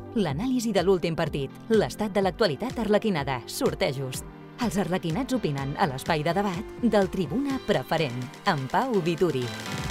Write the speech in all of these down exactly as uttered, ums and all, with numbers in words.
L'anàlisi de l'últim partit, l'estat de l'actualitat arlequinada, sortejos. Els arlequinats opinen a l'espai de debat del Tribuna Preferent, amb Pau Vituri.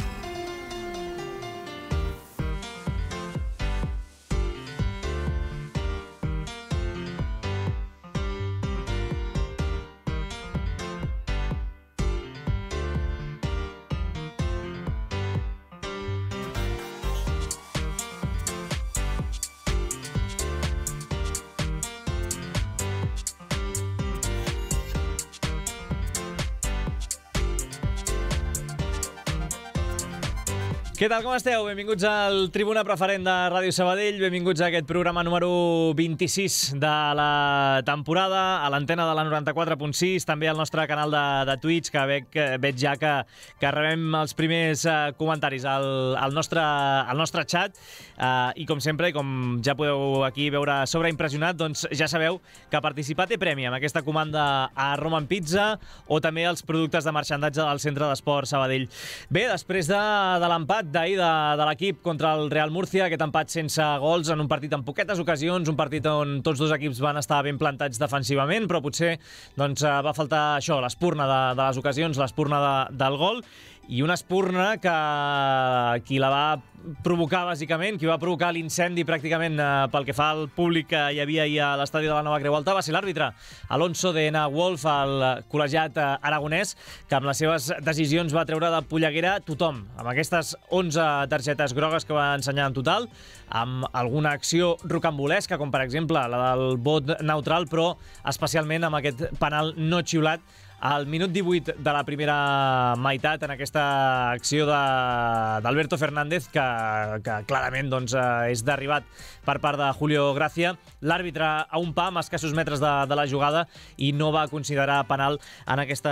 Què tal, com esteu? Benvinguts al Tribuna Preferent de Ràdio Sabadell, benvinguts a aquest programa número vint-i-sis de la temporada, a l'antena de la noranta-quatre punt sis, també al nostre canal de, de Twitch, que veig, veig ja que, que rebem els primers uh, comentaris al, al, nostre, al nostre xat, uh, i com sempre, com ja podeu aquí veure sobreimpressionat, doncs ja sabeu que participar té premi amb aquesta comanda a Roman Pizza o també els productes de marxandatge del Centre d'Esport Sabadell. Bé, després de, de l'empat d'ahir de, de l'equip contra el Real Murcia, aquest empat sense gols en un partit amb poquetes ocasions, un partit on tots dos equips van estar ben plantats defensivament, però potser doncs, va faltar això, l'espurna de, de les ocasions, l'espurna de, del gol, i una espurna que qui la va provocar bàsicament, qui va provocar l'incendi pràcticament eh, pel que fa al públic que hi havia ahir a l'estadi de la Nova Creu Alta va ser l'àrbitre Alonso de Ena Wolf, el col·legiat eh, aragonès, que amb les seves decisions va treure de polleguera tothom, amb aquestes onze targetes grogues que va ensenyar en total, amb alguna acció rocambolesca, com per exemple la del vot neutral, però especialment amb aquest penal no xiulat al minut divuit de la primera meitat, en aquesta acció d'Alberto Fernández, que, que clarament doncs, és derribat per part de Julio Gracia. L'àrbitre a un pa, amb escassos metres de, de la jugada, i no va considerar penal en aquesta,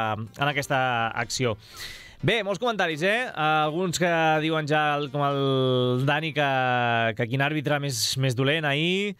en aquesta acció. Bé, molts comentaris, eh? Alguns que diuen ja, com el Dani, que, que quin àrbitre més, més dolent ahir.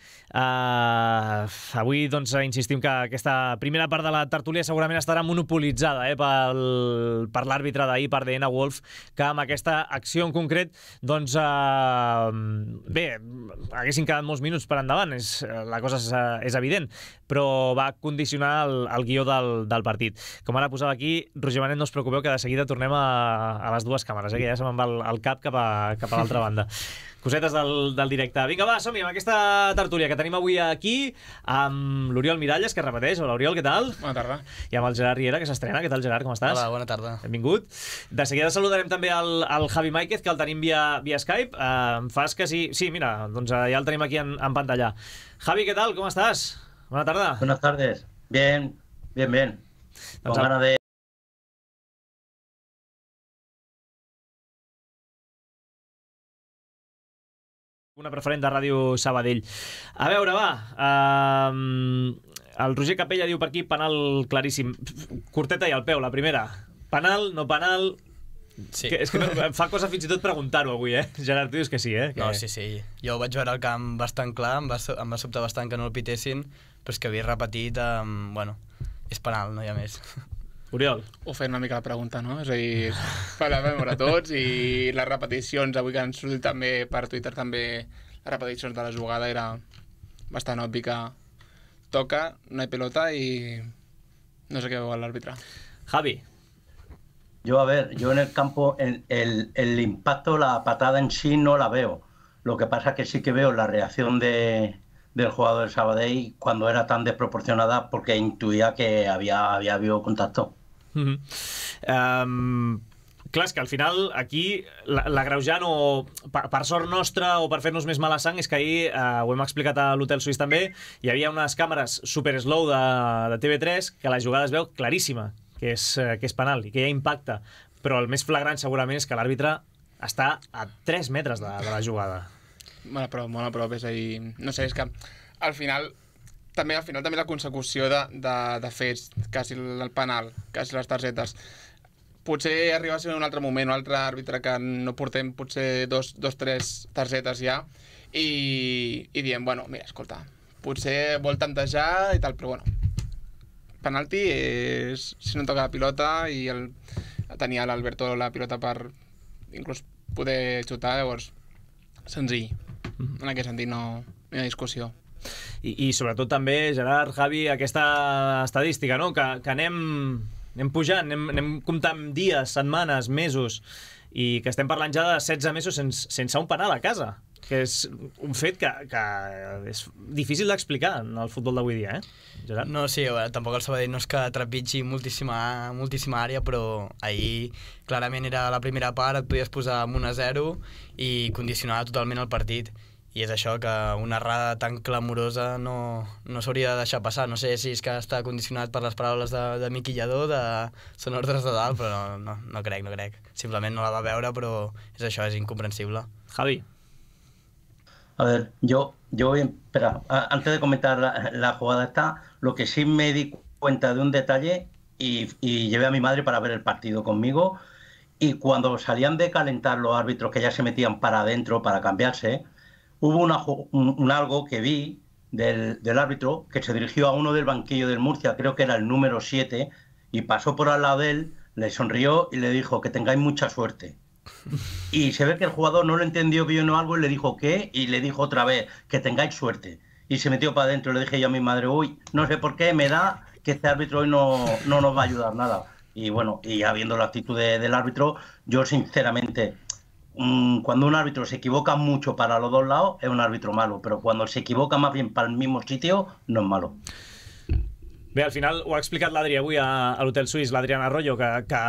Uh, avui, doncs, insistim que aquesta primera part de la tertúlia segurament estarà monopolitzada eh, pel, per l'àrbitre d'ahir, per Ena Wolf, que amb aquesta acció en concret, doncs, uh, bé, haguessin quedat molts minuts per endavant, és, la cosa és, és evident, però va condicionar el, el guió del, del partit. Com ara posava aquí, Roger Benet, no us preocupeu, que de seguida tornem a, a les dues càmeres, eh, que ja se me'n va el, el cap cap a, cap a l'altra banda. Cosetes del, del directe. Vinga, va, som-hi amb aquesta tertúlia que tenim avui aquí amb l'Oriol Miralles, que repeteix. Hola, Oriol, què tal? Bona tarda. I amb el Gerard Riera, que s'estrena. Què tal, Gerard, com estàs? Hola, bona tarda. Benvingut. De seguida saludarem també el, el Javi Máiquez, que el tenim via, via Skype. Uh, em fas que sí... Sí, mira, doncs uh, ja el tenim aquí en, en pantalla. Javi, què tal? Com estàs? Bona tarda. Buenas tardes. Bien, bien, bien. Con Doncs ganas de... Una preferent de Ràdio Sabadell. A veure, va, uh, el Roger Capella diu per aquí penal claríssim. Corteta i al peu, la primera. Penal, no penal... Sí. Que, és que no, em fa cosa fins i tot preguntar-ho avui, eh? Gerard, tu dius que sí, eh? Que... No, sí, sí. Jo ho vaig veure al camp bastant clar, em va, em va sobtar bastant que no el pitessin, però és que havia repetit, um, bueno, és penal, no hi ha més. Oriol. Ho feia una mica la pregunta, no? És a dir, per la memòria tots, i les repeticions, avui que han sortit també per Twitter, també les repeticions de la jugada, era bastant obvi que toca, no hay pelota i no sé què veu l'àrbitre. Javi. Yo, a ver, yo en el campo, el, el, el impacto, la patada en sí no la veo. Lo que pasa es que sí que veo la reacción de, del jugador del Sabadell cuando era tan desproporcionada, porque intuía que había, había habido contacto. Mm-hmm. um, clar, és que al final aquí l'agreujant, o per, per sort nostra o per fer-nos més mala sang, és que ahir, uh, ho hem explicat a l'Hotel Suís també, hi havia unes càmeres super slow de, de T V tres que la jugada es veu claríssima, que és, que és penal i que hi ha impacte, però el més flagrant segurament és que l'àrbitre està a tres metres de, de la jugada. Molt a prop, molt a prop, és a dir, no sé, és que al final també, al final, també la consecució de, de, de fets, quasi el penal, quasi les targetes, potser arriba a ser un altre moment, un altre àrbitre que no portem potser dos, dos tres targetes ja, i, i diem, bueno, mira, escolta, potser vol tantejar i tal, però bueno, penalti és si no toca la pilota, i el, tenia l'Alberto la pilota per inclús poder xutar, llavors senzill. En aquest sentit no, no hi ha discussió. I, i sobretot també, Gerard, Javi, aquesta estadística, no? que, que anem, anem pujant, anem, anem comptant dies, setmanes, mesos, i que estem parlant ja de setze mesos sense, sense un penal a casa, que és un fet que, que és difícil d'explicar en el futbol d'avui dia, eh, Gerard? No, sí, bueno, tampoc el Sabadell no és que trepitgi moltíssima, moltíssima àrea, però ahir clarament era la primera part, et podies posar amb un a zero i condicionar totalment el partit. I és això, que una errada tan clamorosa no, no s'hauria de deixar passar. No sé si és que està condicionat per les paraules de, de Miqui Lladó, de són ordres de dalt, però no, no crec, no crec. Simplement no la va veure, però és això, és incomprensible. Javi. A ver, yo, yo espera, antes de comentar la, la jugada esta, lo que sí me di cuenta de un detalle y, y llevé a mi madre para ver el partido conmigo, y cuando salían de calentar los árbitros que ya se metían para adentro para cambiarse, hubo una, un, un algo que vi del, del árbitro que se dirigió a uno del banquillo del Murcia, creo que era el número siete, y pasó por al lado de él, le sonrió y le dijo que tengáis mucha suerte. Y se ve que el jugador no lo entendió bien o algo y le dijo ¿qué? Y le dijo otra vez que tengáis suerte. Y se metió para adentro. Le dije yo a mi madre, uy, no sé por qué me da que este árbitro hoy no, no nos va a ayudar nada. Y bueno, y ya viendo la actitud de, del árbitro, yo sinceramente... cuando un árbitro se equivoca mucho para los dos lados, es un árbitro malo, pero cuando se equivoca más bien para el mismo sitio, no es malo. Bé, al final ho ha explicat l'Adri avui a, a l'Hotel Suís, l'Adrián Arroyo, que, que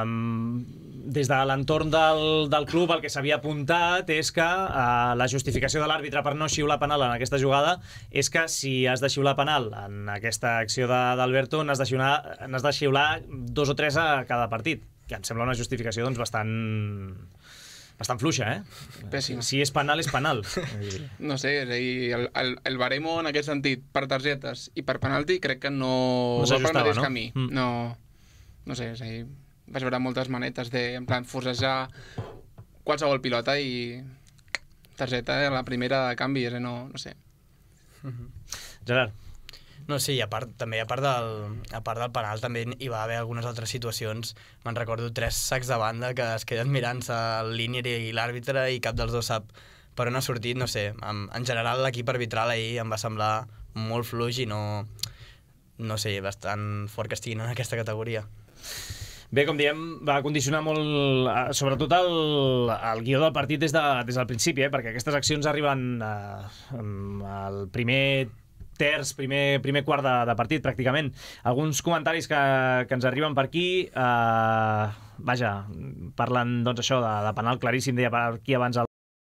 des de l'entorn del, del club el que s'havia apuntat és que uh, la justificació de l'àrbitre per no xiular penal en aquesta jugada és que si has de xiular penal en aquesta acció d'Alberto n'has de, xiular, n'has de xiular dos o tres a cada partit, que em sembla una justificació doncs, bastant... bastant fluixa, eh? Pèssima. Si és penal, és penal. No sé, és a dir, el, el, el baremo en aquest sentit, per targetes i per penalti, crec que no, no va pel mateix no? camí. Mm. No, no sé, és a dir, vaig veure moltes manetes de, en plan, forcejar qualsevol pilota i targeta a la primera de canvi, és a dir, no, no sé. Mm-hmm. Gerard. No, sí, a part, també a part, del, a part del penal també hi va haver algunes altres situacions. Me'n recordo tres sacs de banda que es queden mirant-se el línier i l'àrbitre i cap dels dos sap per on ha sortit, no sé. En, en general l'equip arbitral ahir em va semblar molt fluix i no, no sé, bastant fort que estiguin en aquesta categoria. Bé, com diem, va condicionar molt, sobretot el, el guió del partit des, de, des del principi, eh? Perquè aquestes accions arriben eh, al primer terç, primer, primer quart de, de partit, pràcticament. Alguns comentaris que, que ens arriben per aquí, eh, vaja, parlen, doncs, això, de, de penal claríssim, deia per aquí abans el...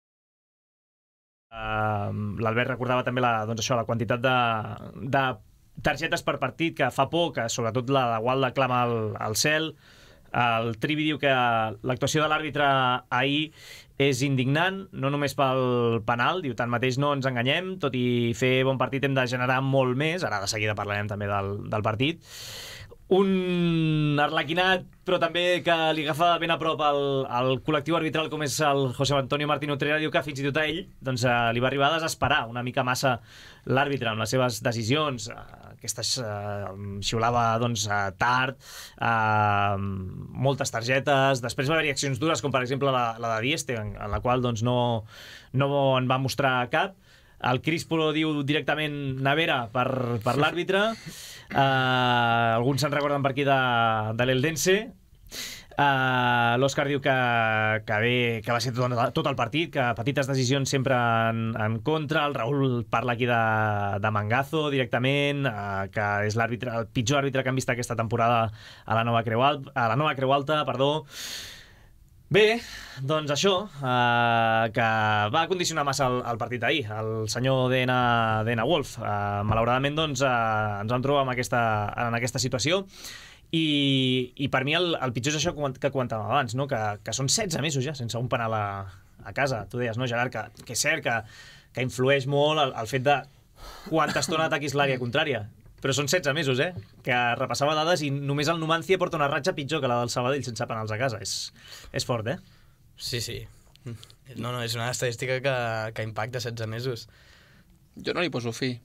Uh, l'Albert recordava també la, doncs això, la quantitat de, de targetes per partit que fa por, que sobretot la de Gualda clama al, al cel. El Trivi diu que l'actuació de l'àrbitre ahir és indignant, no només pel penal, diu, tanmateix no ens enganyem, tot i fer bon partit hem de generar molt més, ara de seguida parlarem també del, del partit. Un arlequinat, però també que li agafa ben a prop el, el col·lectiu arbitral com és el José Antonio Martín Utrera, diu que fins i tot a ell doncs, eh, li va arribar a desesperar una mica massa l'àrbitre amb les seves decisions. Aquestes eh, xiulava doncs, tard, eh, moltes targetes, després va haver-hi accions dures com per exemple la, la de Dieste, en, en la qual doncs, no, no en va mostrar cap. El Crispo diu directament nevera per, per l'àrbitre. Uh, alguns se'n recorden per aquí de, de l'Eldense. Uh, L'Òscar diu que, que, bé, que va ser tot, tot el partit, que petites decisions sempre en, en contra. El Raül parla aquí de, de Mangazo directament, uh, que és l'àrbitre, el pitjor àrbitre que han vist aquesta temporada a la Nova Creu Alta, a la Nova Creu Alta, perdó. Bé, doncs això, eh, que va condicionar massa el, el partit d'ahir, el senyor D N Wolf. Eh, malauradament, doncs, eh, ens vam trobar en aquesta, en aquesta situació i, i per mi el, el pitjor és això que comentàvem abans, no? que, que són setze mesos ja sense un penal a, a casa. Tu deies, no, Gerard, que, que és cert que, que influeix molt el, el fet de quanta estona ataquis l'àrea contrària. Però són setze mesos, eh? Que repassava dades i només el Numancia porta una ratxa pitjor que la del Sabadell sense penals a casa. És, és fort, eh? Sí, sí. No, no, és una estadística que, que impacta setze mesos. Jo no li poso fi.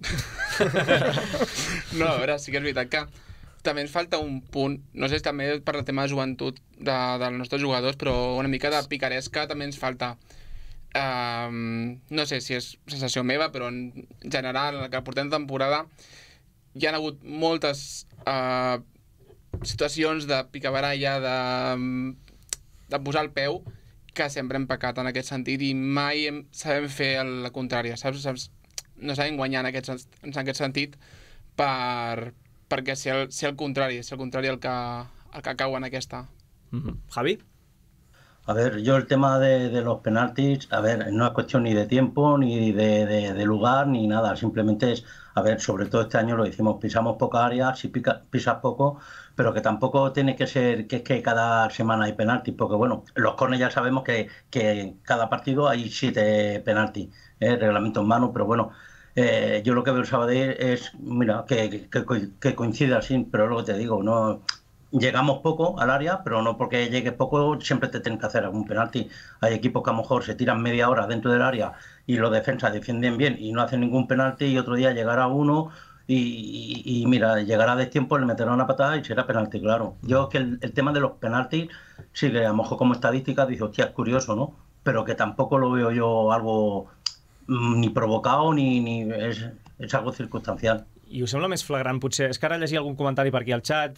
No, a veure, sí que és veritat que també ens falta un punt, no sé si també per el tema de joventut de, dels nostres jugadors, però una mica de picaresca també ens falta. Um, no sé si és sensació meva, però en general, en el que portem temporada, hi ha hagut moltes uh, situacions de picabaralla, de, de posar el peu, que sempre hem pecat en aquest sentit i mai hem, sabem fer la contrària, saps? saps? No sabem guanyar en aquest, en aquest sentit per, perquè si el, si el contrari, si el contrari el que, el que cau en aquesta. Mm-hmm. Javi? A ver, yo el tema de, de los penaltis, a ver, no es cuestión ni de tiempo, ni de, de, de lugar, ni nada. Simplemente es, a ver, sobre todo este año lo decimos, pisamos poca área, si pica, pisas poco, pero que tampoco tiene que ser que es que cada semana hay penaltis, porque bueno, los córneres ya sabemos que, que en cada partido hay siete penaltis, ¿eh? Reglamento en mano, pero bueno, eh, yo lo que veo el Sabadell es, mira, que, que, que coincide así, pero es lo que te digo, no... Llegamos poco al área, pero no porque llegues poco siempre te tienen que hacer algún penalti. Hay equipos que a lo mejor se tiran media hora dentro del área y los defensas defienden bien y no hacen ningún penalti y otro día llegará uno y, y, y mira, llegará de tiempo, le meterá una patada y será penalti, claro. Yo es que el, el tema de los penaltis, sí que a lo mejor como estadística dice, hostia, es curioso, ¿no? Pero que tampoco lo veo yo algo mmm, ni provocado ni, ni es, es algo circunstancial. I us sembla més flagrant, potser? És que ara llegia algun comentari per aquí al xat.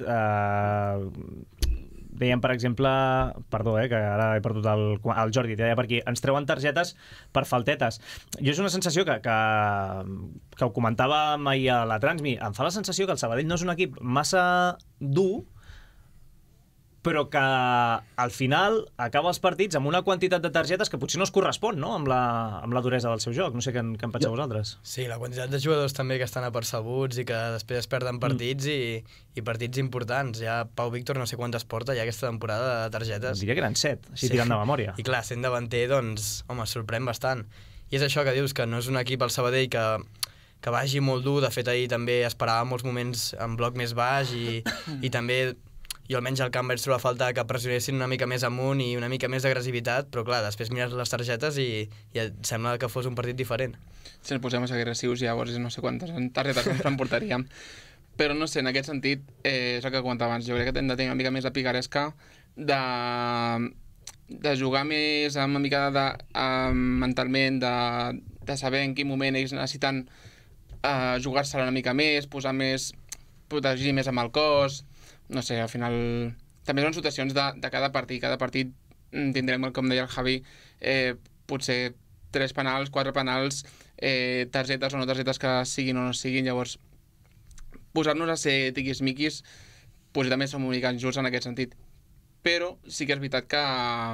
Eh, deien, per exemple... Perdó, eh, que ara he perdut el, el Jordi. Deia per aquí, ens treuen targetes per faltetes. Jo és una sensació que, que, que ho comentàvem ahir a la Transmi. Em fa la sensació que el Sabadell no és un equip massa dur, però que al final acaba els partits amb una quantitat de targetes que potser no es correspon, no?, amb la, amb la duresa del seu joc. No sé què en, què en penseu vosaltres. Sí, la quantitat de jugadors també que estan apercebuts i que després es perden partits mm. i, i partits importants. Ja Pau Víctor no sé quantes porta ja aquesta temporada de targetes. Diria que eren set, així sí. Tirant de memòria. I clar, sent davanter, doncs, home, sorprèn bastant. I és això que dius, que no és un equip, el Sabadell, que, que vagi molt dur. De fet, ahir també esperava molts moments en bloc més baix i, i també... Jo almenys al camp vaig trobar a falta que pressionessin una mica més amunt i una mica més d'agressivitat, però clar, després mires les targetes i, i et sembla que fos un partit diferent. Si ens posem a ser agressius, llavors no sé quantes targetes ens emportaríem. Però no sé, en aquest sentit, eh, és el que comentava abans, jo crec que hem de tenir una mica més de picaresca, de, de jugar més amb una mica de, um, mentalment, de, de saber en quin moment ells necessiten uh, jugar-se-la una mica més, posar més, protegir més amb el cos. No sé, al final... També són situacions de, de cada partit. Cada partit tindrem, com deia el Javi, eh, potser tres penals, quatre penals, eh, targetes o no targetes que siguin o no siguin. Llavors, posar-nos a ser tiquis-miquis, potser també som una mica injusts en aquest sentit. Però sí que és veritat que,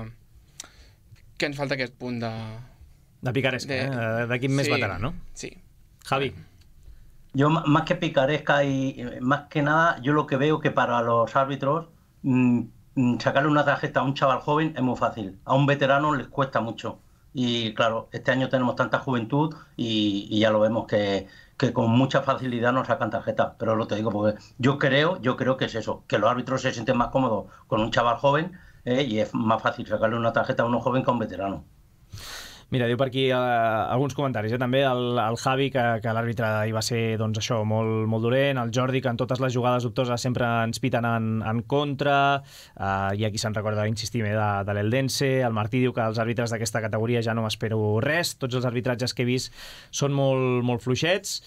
que ens falta aquest punt de... De picaresca, de, eh? D'equip més sí, veterà, no? Sí. Javi. Yo más que picaresca y más que nada, yo lo que veo que para los árbitros mmm, sacarle una tarjeta a un chaval joven es muy fácil. A un veterano les cuesta mucho. Y claro, este año tenemos tanta juventud y, y ya lo vemos que, que con mucha facilidad nos sacan tarjetas. Pero lo te digo porque yo creo, yo creo que es eso, que los árbitros se sienten más cómodos con un chaval joven eh, y es más fácil sacarle una tarjeta a uno joven que a un veterano. Mira, diu per aquí uh, alguns comentaris, eh? També el, el Javi, que, que l'àrbitre hi va ser, doncs això, molt, molt dolent, el Jordi, que en totes les jugades dubtoses sempre ens piten en, en contra, uh, hi ha qui se'n recorda, insistir, de, de l'Eldense, el Martí diu que els àrbitres d'aquesta categoria ja no m'espero res, tots els arbitratges que he vist són molt, molt fluixets.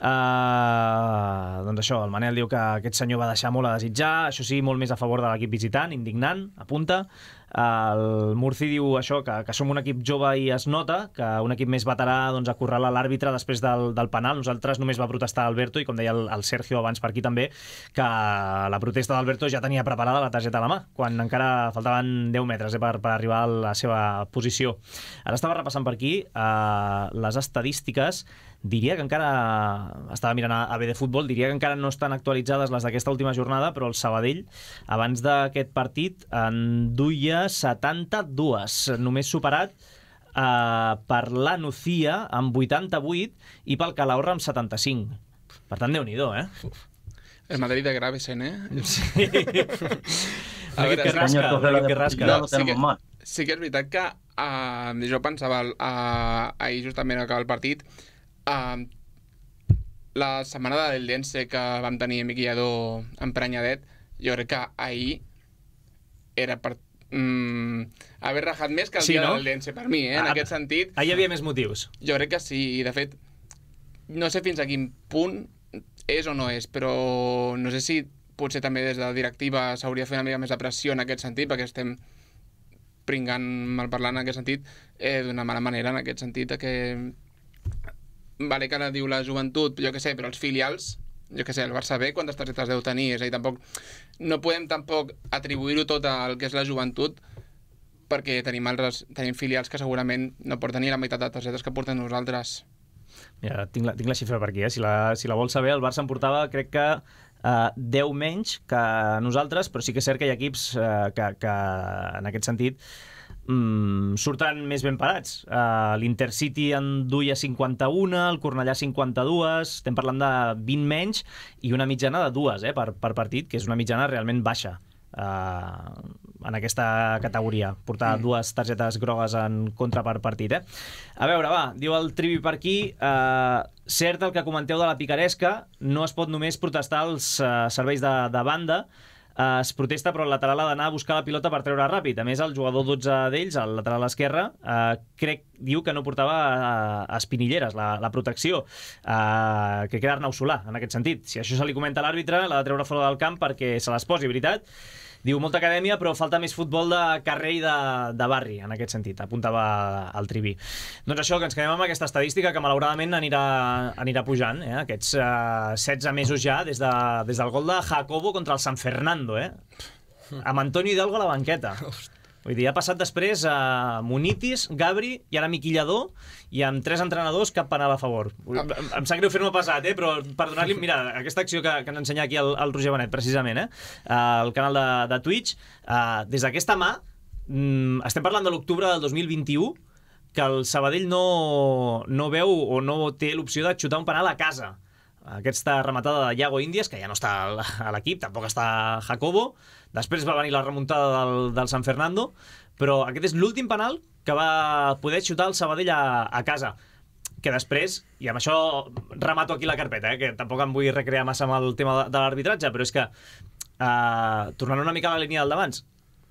Uh, doncs això, el Manel diu que aquest senyor va deixar molt a desitjar, això sí, molt més a favor de l'equip visitant, indignant, apunta. El Murci diu això, que, que som un equip jove i es nota, que un equip més veterà doncs, acorrala l'àrbitre després del, del penal. Nosaltres només va protestar Alberto i com deia el, el Sergio abans per aquí també, que la protesta d'Alberto ja tenia preparada la targeta a la mà, quan encara faltaven deu metres eh, per, per arribar a la seva posició. Ara estava repassant per aquí eh, les estadístiques. Diria que encara, estava mirant a B de Futbol, diria que encara no estan actualitzades les d'aquesta última jornada, però el Sabadell, abans d'aquest partit, en duia setanta-dos, només superat eh, per la Nucía amb vuitanta-vuit i pel Calahorra amb setanta-cinc. Per tant, Déu-n'hi-do, eh? El Madrid de Gravesen, eh? Sí. A veure, que rasca, la que rasca. No, sí, que, sí que és veritat que uh, jo pensava uh, ahir justament al acabar el partit, Uh, la setmana de l'Eldense que vam tenir Miqui Lladó emprenyadet, jo crec que ahir era per mm, haver rajat més que el Sí, dia no? del Lense, per mi, eh? En Ah, aquest sentit. Ahir hi havia més motius. Jo crec que sí, i de fet, no sé fins a quin punt és o no és, però no sé si potser també des de la directiva s'hauria de fer una mica més de pressió en aquest sentit, perquè estem pringant malparlant en aquest sentit eh, d'una mala manera, en aquest sentit que vale que ara diu la joventut, jo què sé, però els filials, jo què sé, el Barça B quantes targetes deu tenir, és a dir, tampoc no podem tampoc atribuir-ho tot al que és la joventut, perquè tenim, altres, tenim filials que segurament no porten ni la meitat de targetes que portem nosaltres. Mira, tinc la, tinc la xifra per aquí, eh? si, la, si la vols saber, el Barça en portava, crec que Uh, deu menys que nosaltres, però sí que és cert que hi ha equips uh, que, que en aquest sentit um, surten més ben parats. Uh, L'Intercity en duia cinquanta-un, el Cornellà cinquanta-dos, estem parlant de vint menys i una mitjana de dues eh, per, per partit, que és una mitjana realment baixa uh, en aquesta categoria, portar mm. dues targetes grogues en contra per partit. Eh? A veure, va, diu el Trivi per aquí, eh, cert el que comenteu de la picaresca, no es pot només protestar els eh, serveis de, de banda, eh, es protesta però el lateral ha d'anar a buscar la pilota per treure ràpid. A més, el jugador dotze d'ells, el lateral esquerre, eh, crec, diu que no portava eh, espinilleres, la, la protecció, eh, que queda Arnau Solà, en aquest sentit. Si això se li comenta a l'àrbitre, l'ha de treure fora del camp perquè se les posi, veritat? Diu, molta acadèmia, però falta més futbol de carrer i de, de barri, en aquest sentit, apuntava el Trivi. Doncs això, que ens quedem amb aquesta estadística que malauradament anirà, anirà pujant, eh? Aquests eh, setze mesos ja, des, de, des del gol de Jacobo contra el San Fernando, eh? Amb Antonio Hidalgo a la banqueta. Vull dir, ha passat després a Munitis, Gabri i ara Miquillador, i amb tres entrenadors cap penal a favor. Em, em sap greu fer-me pesat, eh? Però per donar-li... Mira, aquesta acció que, que ens ensenya aquí el, el Roger Benet, precisament, eh? Al canal de, de Twitch, uh, des d'aquesta mà, mm, estem parlant de l'octubre del dos mil vint-i-u, que el Sabadell no, no veu o no té l'opció de xutar un penal a casa. Aquesta rematada de Iago Índies, que ja no està a l'equip, tampoc està Jacobo. Després va venir la remuntada del, del San Fernando, però aquest és l'últim penal que va poder xutar el Sabadell a, a casa. Que després, i amb això remato aquí la carpeta, eh, que tampoc em vull recrear massa amb el tema de, de l'arbitratge, però és que, eh, tornant una mica a la línia del d'abans,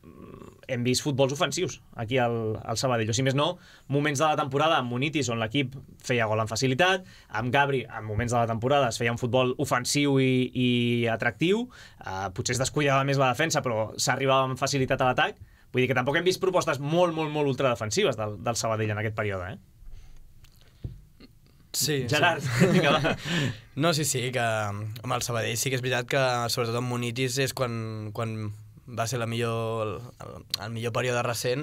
hem vist futbols ofensius aquí al, al Sabadell. O si més no, moments de la temporada amb Munitis on l'equip feia gol amb facilitat, amb Gabri en moments de la temporada es feia un futbol ofensiu i, i atractiu, uh, potser es descuidava més la defensa però s'arribava amb facilitat a l'atac. Vull dir que tampoc hem vist propostes molt, molt, molt ultradefensives del, del Sabadell en aquest període, eh? Sí, Gerard, sí. vinga, No, sí, sí, que amb el Sabadell sí que és veritat que sobretot amb Munitis és quan, quan va ser la millor, el, el millor període recent,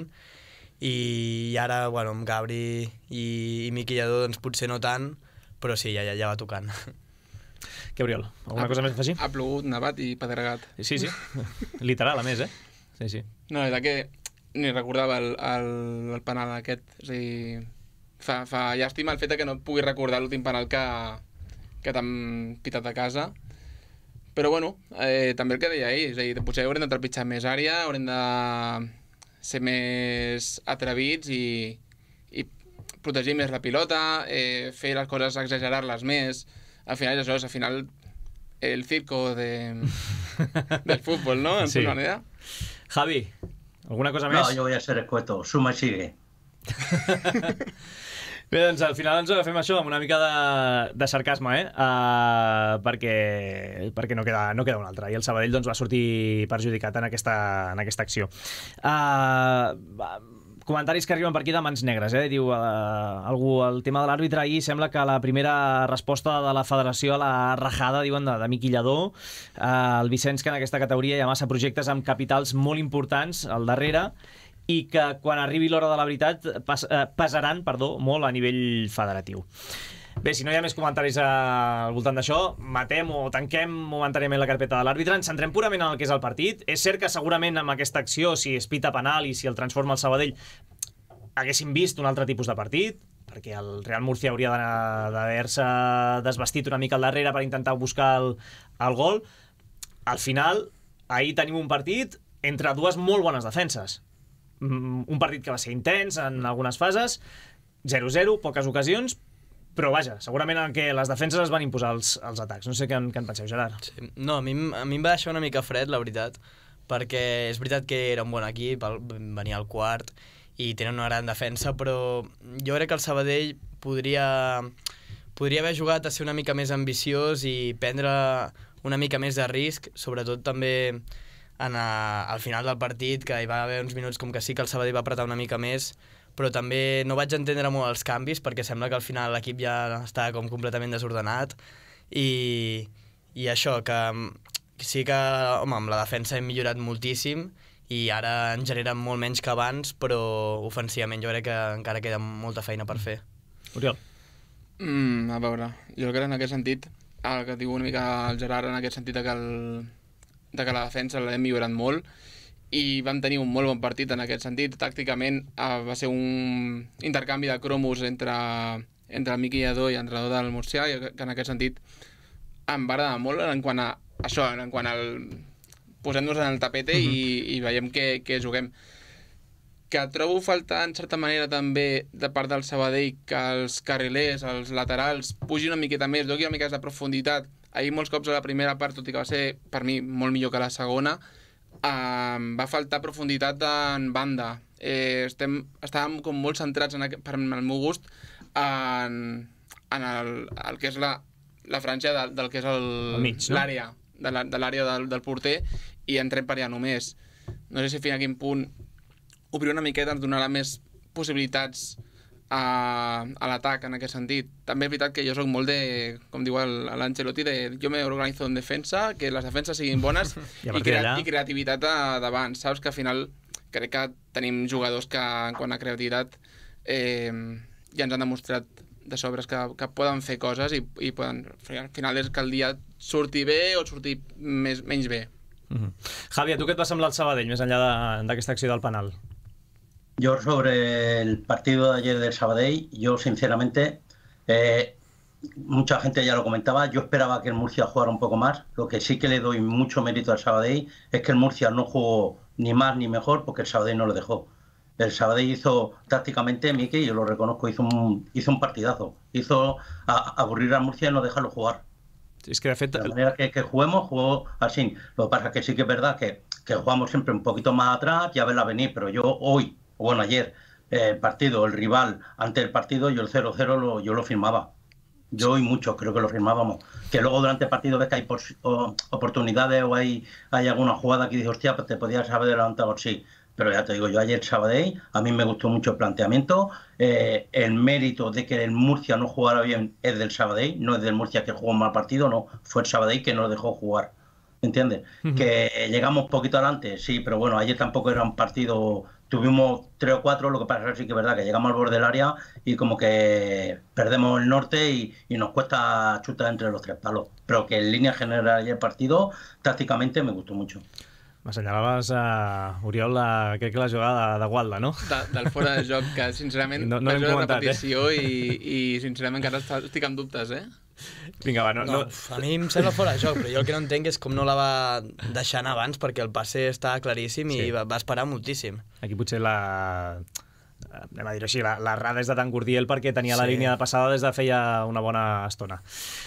i ara, bueno, amb Gabri i, i Miquillador doncs potser no tant, però sí, ja, ja, ja va tocant. Què, Oriol? Alguna cosa més a afegir? Ha plogut, nevat i pedregat. Sí, sí, literal, a més, eh? Sí, sí. No, és que ni recordava el, el, el penal aquest, és a dir, fa, fa llàstima el fet que no pugui recordar l'últim penal que, que t'han pitat a casa. Però bueno, eh, també el que deia ell, és a dir, potser haurem de trepitjar més àrea, haurem de ser més atrevits i, i protegir més la pilota, eh, fer les coses, exagerar-les més. Al final és això, és al final el circo de, del futbol, ¿no? En Sí. manera. Javi, alguna cosa No, més? yo voy a ser escueto. Suma y sigue. Bé, doncs al final ens agafem això amb una mica de, de sarcasme, eh? Uh, perquè, perquè no queda, no queda un altre. I el Sabadell doncs, va sortir perjudicat en aquesta, en aquesta acció. Uh, comentaris que arriben per aquí de mans negres, eh? Diu uh, algú, el tema de l'àrbitre ahir sembla que la primera resposta de la federació a la rajada, diuen, de, de Miquillador, uh, el Vicenç, que en aquesta categoria hi ha massa projectes amb capitals molt importants al darrere, i que quan arribi l'hora de la veritat pas, eh, pesaran perdó, molt a nivell federatiu. Bé, si no hi ha més comentaris al voltant d'això, matem o tanquem momentàniament la carpeta de l'àrbitre, ens centrem purament en el que és el partit. És cert que segurament amb aquesta acció, si es pita penal i si el transforma el Sabadell, haguéssim vist un altre tipus de partit, perquè el Real Murcia hauria d'haver-se desvestit una mica al darrere per intentar buscar el, el gol. Al final, ahir tenim un partit entre dues molt bones defenses. Un partit que va ser intens en algunes fases, zero zero, poques ocasions, però vaja, segurament en què les defenses es van imposar els, els atacs. No sé què en, què en penseu, Gerard. Sí. No, a mi, a mi em va deixar una mica fred, la veritat, perquè és veritat que era un bon equip, venia al quart i tenen una gran defensa, però jo crec que el Sabadell podria, podria haver jugat a ser una mica més ambiciós i prendre una mica més de risc, sobretot també en a, al final del partit, que hi va haver uns minuts com que sí que el Sabadell va apretar una mica més, però també no vaig entendre molt els canvis, perquè sembla que al final l'equip ja està com completament desordenat, i, i això, que sí que, home, amb la defensa hem millorat moltíssim i ara en generen molt menys que abans, però ofensivament jo crec que encara queda molta feina per fer. Oriol? Mm, a veure, jo crec que en aquest sentit, el que diu una mica el Gerard, en aquest sentit de que, el, de que la defensa l'hem millorat molt i vam tenir un molt bon partit en aquest sentit. Tàcticament eh, va ser un intercanvi de cromos entre, entre el Miqui Lledó i l'entrenador del Murcià, i que en aquest sentit em va agradar molt en quant a això, en quant al posem-nos en el tapete uh -huh. i, i veiem que, que juguem. Que trobo faltar, en certa manera, també, de part del Sabadell, que els carrilers, els laterals, pugin una miqueta més, doni una mica de profunditat. Ahir molts cops a la primera part, tot i que va ser, per mi, molt millor que la segona, eh, va faltar profunditat en banda. Eh, estem, estàvem com molt centrats, en aquest, per al meu gust, en, en el, el que és la, la franja de, del que és l'àrea, no? de l'àrea de del, del porter, i entrem per allà només. No sé si fins a quin punt obrir una miqueta ens donarà més possibilitats a, a l'atac en aquest sentit. També és veritat que jo soc molt de, com diu l'Ancelotti, de jo m'organitzo en defensa, que les defenses siguin bones i, i, crea i creativitat davant, saps? Que al final crec que tenim jugadors que, en quant a creativitat, eh, ja ens han demostrat de sobres que, que poden fer coses i, i poden, al final és que el dia surti bé o surti més, menys bé. Uh-huh. Javi, a tu què et va semblar el Sabadell, més enllà d'aquesta acció del penal? Yo sobre el partido de ayer del Sabadell, yo sinceramente, eh, mucha gente ya lo comentaba, yo esperaba que el Murcia jugara un poco más. Lo que sí que le doy mucho mérito al Sabadell es que el Murcia no jugó ni más ni mejor porque el Sabadell no lo dejó. El Sabadell hizo tácticamente, Miki, yo lo reconozco, hizo un, hizo un partidazo. Hizo a, aburrir a Murcia y no dejarlo jugar. Es que de fet... De la manera que, que juguemos, jugó así. Lo que pasa es que sí que es verdad que, que jugamos siempre un poquito más atrás y a verla venir, pero yo hoy, o bueno, ayer, eh, el partido, el rival ante el partido, yo el cero cero lo, yo lo firmaba. Yo y muchos creo que lo firmábamos. Que luego durante el partido ves que hay por, o, oportunidades o hay, hay alguna jugada que dices, hostia, pues te podías haber adelantado, sí. Pero ya te digo, yo ayer Sabadell, a mí me gustó mucho el planteamiento. Eh, el mérito de que el Murcia no jugara bien es del Sabadell, no es del Murcia que jugó un mal partido, no, fue el Sabadell que no lo dejó jugar. ¿Entiendes? Uh-huh. Que llegamos poquito adelante, sí, pero bueno, ayer tampoco era un partido, tuvimos tres o cuatro, lo que pasa es que sí que es verdad que llegamos al borde del área y como que perdemos el norte y, y nos cuesta chutar entre los tres palos. Pero que en línea general ayer el partido, tácticamente me gustó mucho. M'assenyalaves, uh, Oriol, la, crec que la jugada de, de Gualda, no? De, del fora de joc, que sincerament no, no vaig veure la repetició eh? i, i sincerament encara estic amb dubtes, eh? Vinga, va, no, no, no... A mi em sembla fora de joc, però jo el que no entenc és com no la va deixar anar abans, perquè el passe està claríssim i sí. va, va esperar moltíssim. Aquí potser la... anem a dir-ho així, la, la errada és de Tan Gurdiel perquè tenia sí. la línia de passada des de feia una bona estona.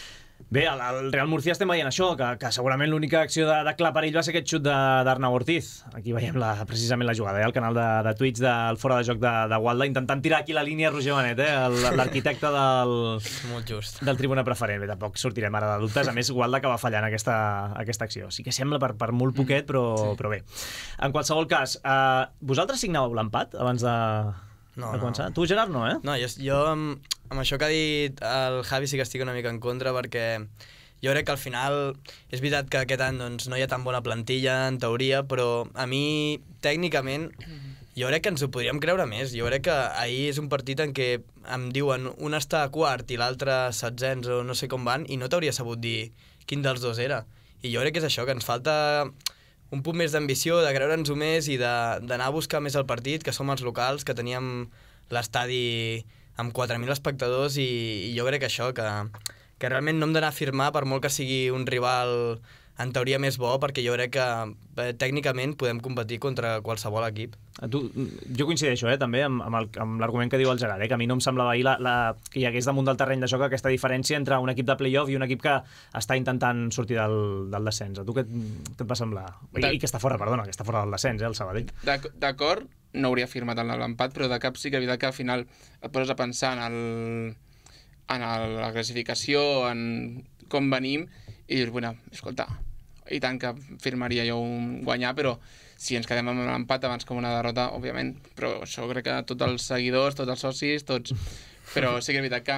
Bé, al, al Real Murcia estem veient això, que, que segurament l'única acció de, de clar perill va ser aquest xut d'Arnau Ortiz. Aquí veiem la, precisament la jugada, eh? El canal de, de Twitch del fora de joc de, de Gualda, intentant tirar aquí la línia Roger Benet, eh? l'arquitecte del, Molt just. del tribuna preferent. Bé, tampoc sortirem ara de dubtes. A més, Gualda que va fallant aquesta, aquesta acció. Sí que sembla per, per molt poquet, però, sí. però bé. En qualsevol cas, eh, vosaltres signàveu l'empat abans de... No, no. no. Tu, Gerard, no, eh? No, jo, jo amb, amb això que ha dit el Javi sí que estic una mica en contra, perquè jo crec que al final és veritat que aquest any doncs, no hi ha tan bona plantilla, en teoria, però a mi, tècnicament, jo crec que ens ho podríem creure més. Jo crec que ahir és un partit en què em diuen un està a quart i l'altre setzents o no sé com van, i no t'hauria sabut dir quin dels dos era. I jo crec que és això, que ens falta un punt més d'ambició, de creure'ns-ho més i d'anar a buscar més el partit, que som els locals, que teníem l'estadi amb quatre mil espectadors i, i jo crec que això, que, que realment no hem d'anar a firmar per molt que sigui un rival en teoria més bo, perquè jo crec que eh, tècnicament podem competir contra qualsevol equip. Tu, jo coincideixo eh, també amb, amb, el, amb l'argument que diu el Gerard, eh, que a mi no em semblava ahir la, la, que hi hagués damunt del terreny de joc aquesta diferència entre un equip de play-off i un equip que està intentant sortir del, del descens. A tu què, què et va semblar? I, I que està fora, perdona, que està fora del descens, eh, el Sabadell. D'acord, no hauria firmat en l'empat, però de cap sí que és veritat que al final et poses a pensar en, el, en el, la classificació, en com venim, i dius, bueno, escolta, i tant que firmaria jo un guanyar, però si ens quedem amb l'empat abans com una derrota, òbviament, però això crec que tots els seguidors, tots els socis, tots... Però sí que és veritat que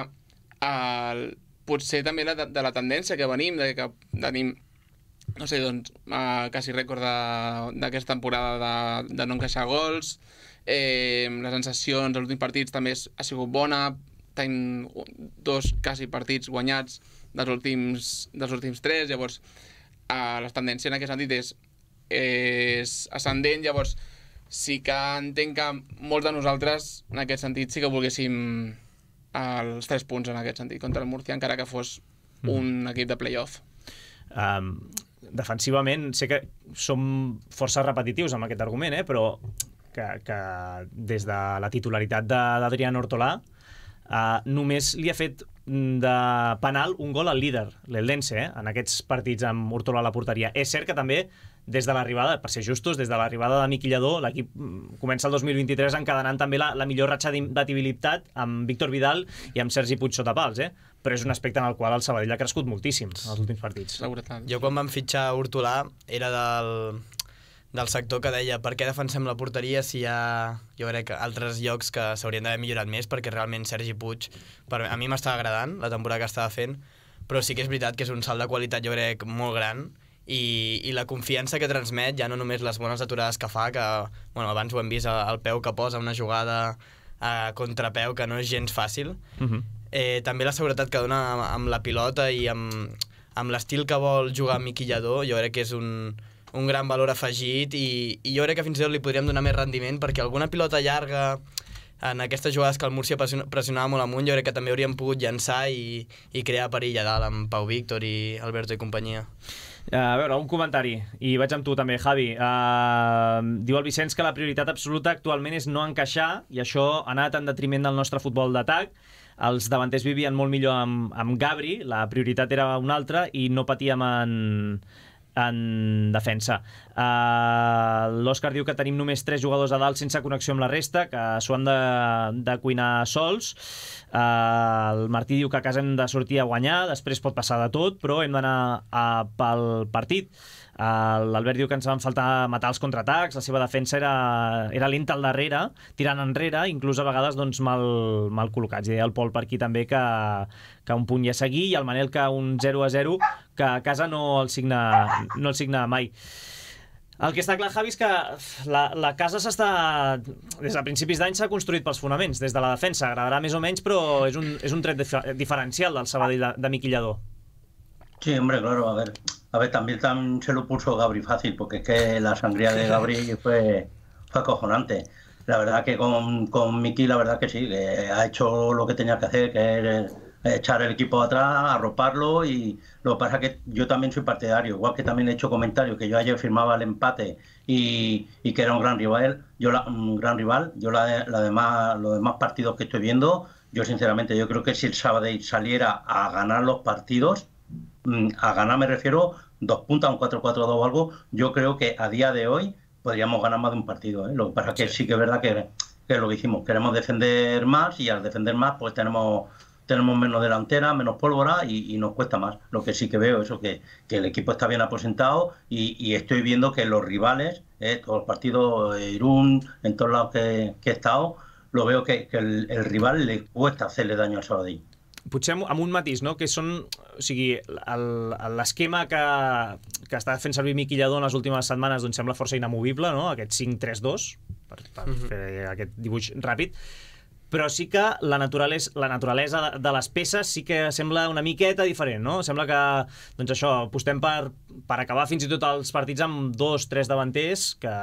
el, potser també la, de la tendència que venim, de que tenim, no sé, doncs, uh, quasi rècord d'aquesta temporada de, de no encaixar gols, eh, les sensacions dels últims partits també ha sigut bona, tenim dos quasi partits guanyats dels últims, dels últims tres, llavors Uh, la tendència en aquest sentit és, és ascendent, llavors sí que entenc que molts de nosaltres en aquest sentit sí que volguéssim els tres punts en aquest sentit contra el Murcia, encara que fos un mm. equip de play-off. Um, defensivament sé que som força repetitius amb aquest argument, eh? Però que, que des de la titularitat d'Adrián Hortolà uh, només li ha fet de penal un gol al líder, l'Eldense, eh? En aquests partits amb Hortolà a la porteria. És cert que també des de l'arribada, per ser justos, des de l'arribada de Miqui Lladó, l'equip comença el dos mil vint-i-tres encadenant també la, la millor ratxa d'imbatibilitat amb Víctor Vidal i amb Sergi Puig sota pals, eh? Però és un aspecte en el qual el Sabadell ha crescut moltíssim en els últims partits. Jo quan vam fitxar Hortolà era del, del sector que deia per què defensem la porteria si hi ha, jo crec, altres llocs que s'haurien d'haver millorat més, perquè realment Sergi Puig per, a mi m'estava agradant la temporada que estava fent, però sí que és veritat que és un salt de qualitat, jo crec, molt gran, i, i la confiança que transmet, ja no només les bones aturades que fa, que bueno, abans ho hem vist, el peu que posa una jugada a contrapeu que no és gens fàcil, uh-huh. eh, també la seguretat que dona amb, amb la pilota i amb, amb l'estil que vol jugar Miqui Lladó, jo crec que és un un gran valor afegit i, i jo crec que fins i tot li podríem donar més rendiment, perquè alguna pilota llarga en aquestes jugades que el Múrcia pressionava molt amunt, jo crec que també hauríem pogut llançar i, i crear perill a dalt amb Pau Víctor i Alberto i companyia. A veure, un comentari, i vaig amb tu també, Javi. Uh, diu el Vicenç que la prioritat absoluta actualment és no encaixar, i això ha anat en detriment del nostre futbol d'atac. Els davanters vivien molt millor amb, amb Gabri, la prioritat era una altra, i no patíem en... en defensa. Uh, L'Òscar diu que tenim només tres jugadors a dalt sense connexió amb la resta, que s'ho han de, de cuinar sols. Uh, el Martí diu que a casa hem de sortir a guanyar, després pot passar de tot, però hem d'anar pel partit. Uh, L'Albert diu que ens van faltar matar els contraatacs, la seva defensa era, era lenta al darrere, tirant enrere, inclús a vegades doncs, mal, mal col·locats. I deia el Pol per aquí també que, que un punt ja seguir, i el Manel que un zero a zero que a casa no el signa, no el signa mai. El que està clar, Javi, és que la, la casa s'està... Des de principis d'any s'ha construït pels fonaments, des de la defensa. Agradarà més o menys, però és un, és un tret diferencial del Sabadell de, de Miqui Lladó. Sí, hombre, claro, a ver. A ver, también, también se lo puso Gabri fácil, porque es que la sangría de Gabri fue, fue acojonante. La verdad que con, con Miqui, la verdad que sí, que ha hecho lo que tenía que hacer, que es echar el equipo atrás, arroparlo, y lo que pasa es que yo también soy partidario, igual que también he hecho comentarios que yo ayer firmaba el empate y, y que era un gran rival, yo la, un gran rival, yo la, la demás, los demás partidos que estoy viendo, yo sinceramente yo creo que si el Sabadell saliera a ganar los partidos, a ganar me refiero dos puntos, un cuatro cuatro dos o algo, yo creo que a día de hoy podríamos ganar más de un partido, ¿eh? Lo que pasa es que sí, sí que es verdad que, que es lo que hicimos, queremos defender más y al defender más pues tenemos tenemos menos delantera, menos pólvora y, y nos cuesta más. Lo que sí que veo es eso, que, que el equipo está bien aposentado y, y estoy viendo que los rivales, eh, todos los partidos, Irún, en todos lados que, que he estado, lo veo que, que el, el rival le cuesta hacerle daño al Sabadell. Potser amb un matís, no? Que són, o sigui, l'esquema que, que està fent servir Miqui Lladó en les últimes setmanes doncs sembla força inamovible, no? Aquest cinc tres dos, per, per uh-huh. fer aquest dibuix ràpid, però sí que la naturalesa, la naturalesa de les peces sí que sembla una miqueta diferent, no? Sembla que, doncs això, apostem per, per acabar fins i tot els partits amb dos, tres davanters que,